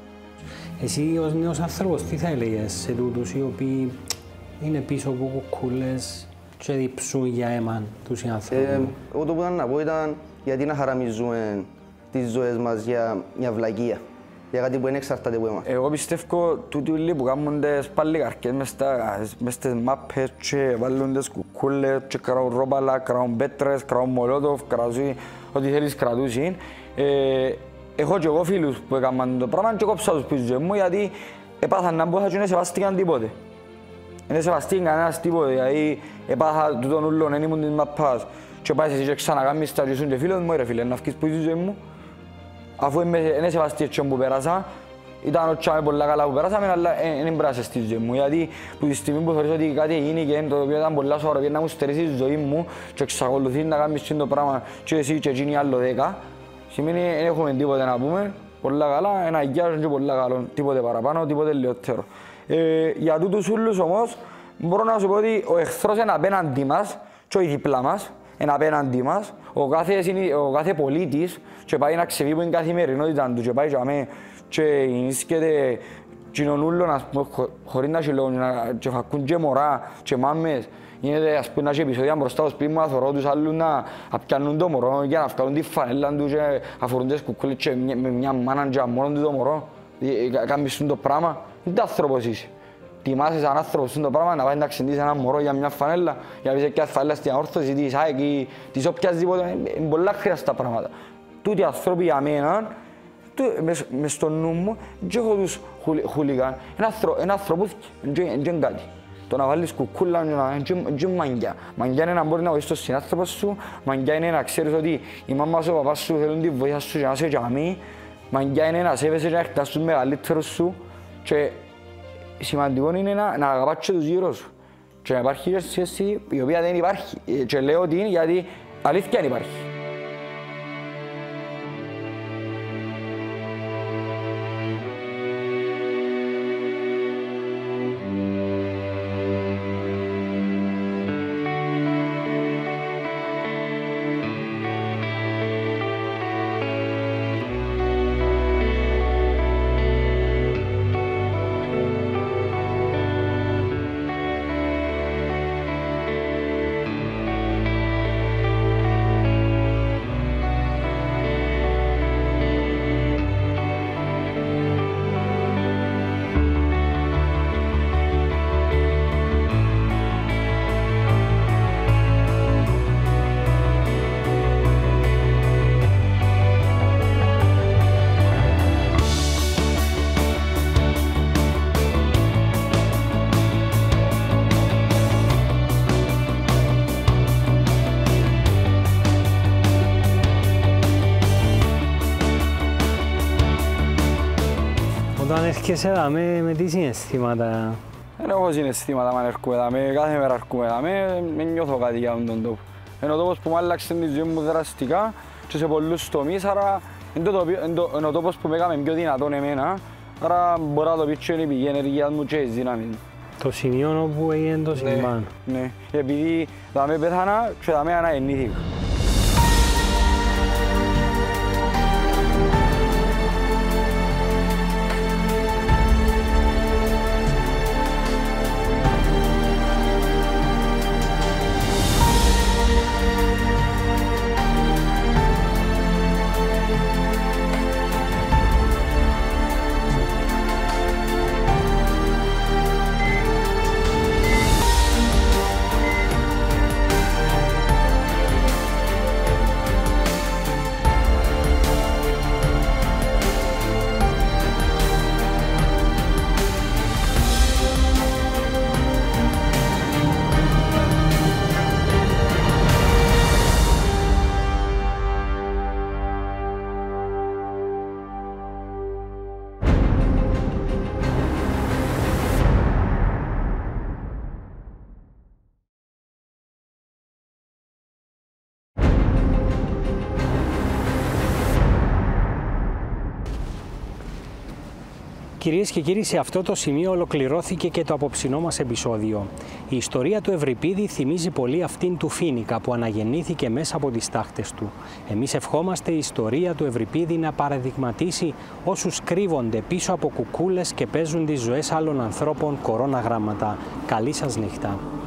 Εσύ ως νέος άνθρωπος τι θα έλεγες σε τούτους οι οποίοι είναι πίσω από κουκούλες και διψούν για αίμα τους οι άνθρωποι? Ε, εγώ το που ήταν να πω ήταν γιατί να χαραμίζουμε τις ζωές μας για μια βλακεία. Για κάτι που δεν εξαρτάται από εμάς. Εγώ πιστεύω τούτοι όλοι που κάνουν τις παλικαρκές μες στις μάπες και βάλουν τις κουκούλες και κρατούν ρόπαλα, κρατούν πέτρες, κρατούν μολότοφ, κρατούν ό,τι θέλεις κρατούσιν. Ε, έχω και εγώ φίλους που έκαναν το πράγμα και κόψα τους πίσω ζωή μου γιατί έπαθαν να μπούσα και δεν σεβαστήκαν τίποτε. Δεν σεβαστήκαν κανένας τίποτε, γιατί έπαθα τούτον ούλον, δεν ήμουν της μαπάς και πάει εσύ και ξανακάμεις τα και σου και φίλος μου, ρε φίλε, να βγεις που είσαι ζωή μου. Αφού δεν σεβαστεί έτσι που πέρασα, ήταν ότσαμε πολλά καλά που πέρασαμε, αλλά δεν πέρασε στη ζωή μου. Γιατί που τη στιγμή που θεωρείς ότι κάτι έγινε το οποίο ήταν πολλά σοβαρό και να μου στερήσει τη ζωή μου και εξακολουθεί να κάνεις το πράγμα και εσύ και εκείνοι άλλο δέκα, σημαίνει δεν έχουμε τίποτε να πούμε, πολλά καλά, ένα αγιάζον και πολλά καλό, τίποτε παραπάνω, τίποτε λιγότερο. Ε, για τούτους ούλους όμως, μπορώ να σου πω ότι ο εχθρός είναι απέναντι μας και όχι δίπλα μας. Είναι απέναντι μας, ο κάθε, ο κάθε πολίτης και πάει να ξεφύγει από την καθημερινότητα του και πάει και αμέ και ενίσκεται κοινωνούλων, ας πούμε, χω, χωρίς να συλλόγουν και φακούν και μωρά και μάμες. Γίνεται, ας πούμε, να έχει επεισόδια μπροστά στο σπίτι μου, να θωρώ τους άλλους να πιάνουν το μωρό για να βγάλουν τη φανέλα του και να φορούν τις κουκούλες και με μια μάνα και μόνο του το μωρό. Κάνεις το πράγμα, είναι άνθρωπος είσαι. Τιμάσαι σαν άνθρωπος το πράγμα να πάει να ξεντήσεις ένα μωρό για μια φανέλα, για να πεις και φανέλα στην αόρθωση της ΑΕΚ ή της οποιασδήποτε, είναι πολλά χρειαστά πράγματα. Τούτοι άνθρωποι για μένα, μες στο νου μου, και έχω τους χουλιγάν, είναι ανθρωπούθηκοι, είναι κάτι. Το να βάλεις κουκούλα είναι μαγκιά. Μαγκιά είναι να μπορεί να βοηθήσεις τον συνάνθρωπο σου, μαγκιά είναι να ξέρεις ότι η μάμα σου, ο παπάς σου θέλουν τη βοήθεια σου και να είσαι τζαμί, μαγκιά είναι να σέβεσαι και να εκτάσεις τους μεγαλύτερους σου. Σημαντικό είναι να, να αγαπάς και τους γύρω σου και να υπάρχει και σχέση η οποία δεν υπάρχει και λέω ότι είναι γιατί αλήθεια δεν υπάρχει. Όταν έρχεσαι εδώ με, με τι συναισθήματα? Δεν έχω συναισθήματα αν έρχομαι εδώ, κάθε μέρα έρχομαι εδώ, δεν νιώθω κάτι για τον τόπο. Είναι ο τόπος που μου άλλαξε τη ζωή μου δραστικά και σε πολλούς τομείς, άρα είναι ο τόπος που με έκαμε πιο δυνατόν εμένα, άρα μπορώ να το πεις και είναι η πηγή ενεργείας μου και η δύναμη. Το σημείο όπου έγινε το συμβάν. Ναι, επειδή θα με πέθανα και θα με αναγεννήθηκα. Κυρίες και κύριοι, σε αυτό το σημείο ολοκληρώθηκε και το απόψινό μας επεισόδιο. Η ιστορία του Ευρυπίδη θυμίζει πολύ αυτήν του Φοίνικα που αναγεννήθηκε μέσα από τις τάχτες του. Εμείς ευχόμαστε η ιστορία του Ευρυπίδη να παραδειγματίσει όσους κρύβονται πίσω από κουκούλες και παίζουν τις ζωές άλλων ανθρώπων κορώνα γράμματα. Καλή σας νύχτα.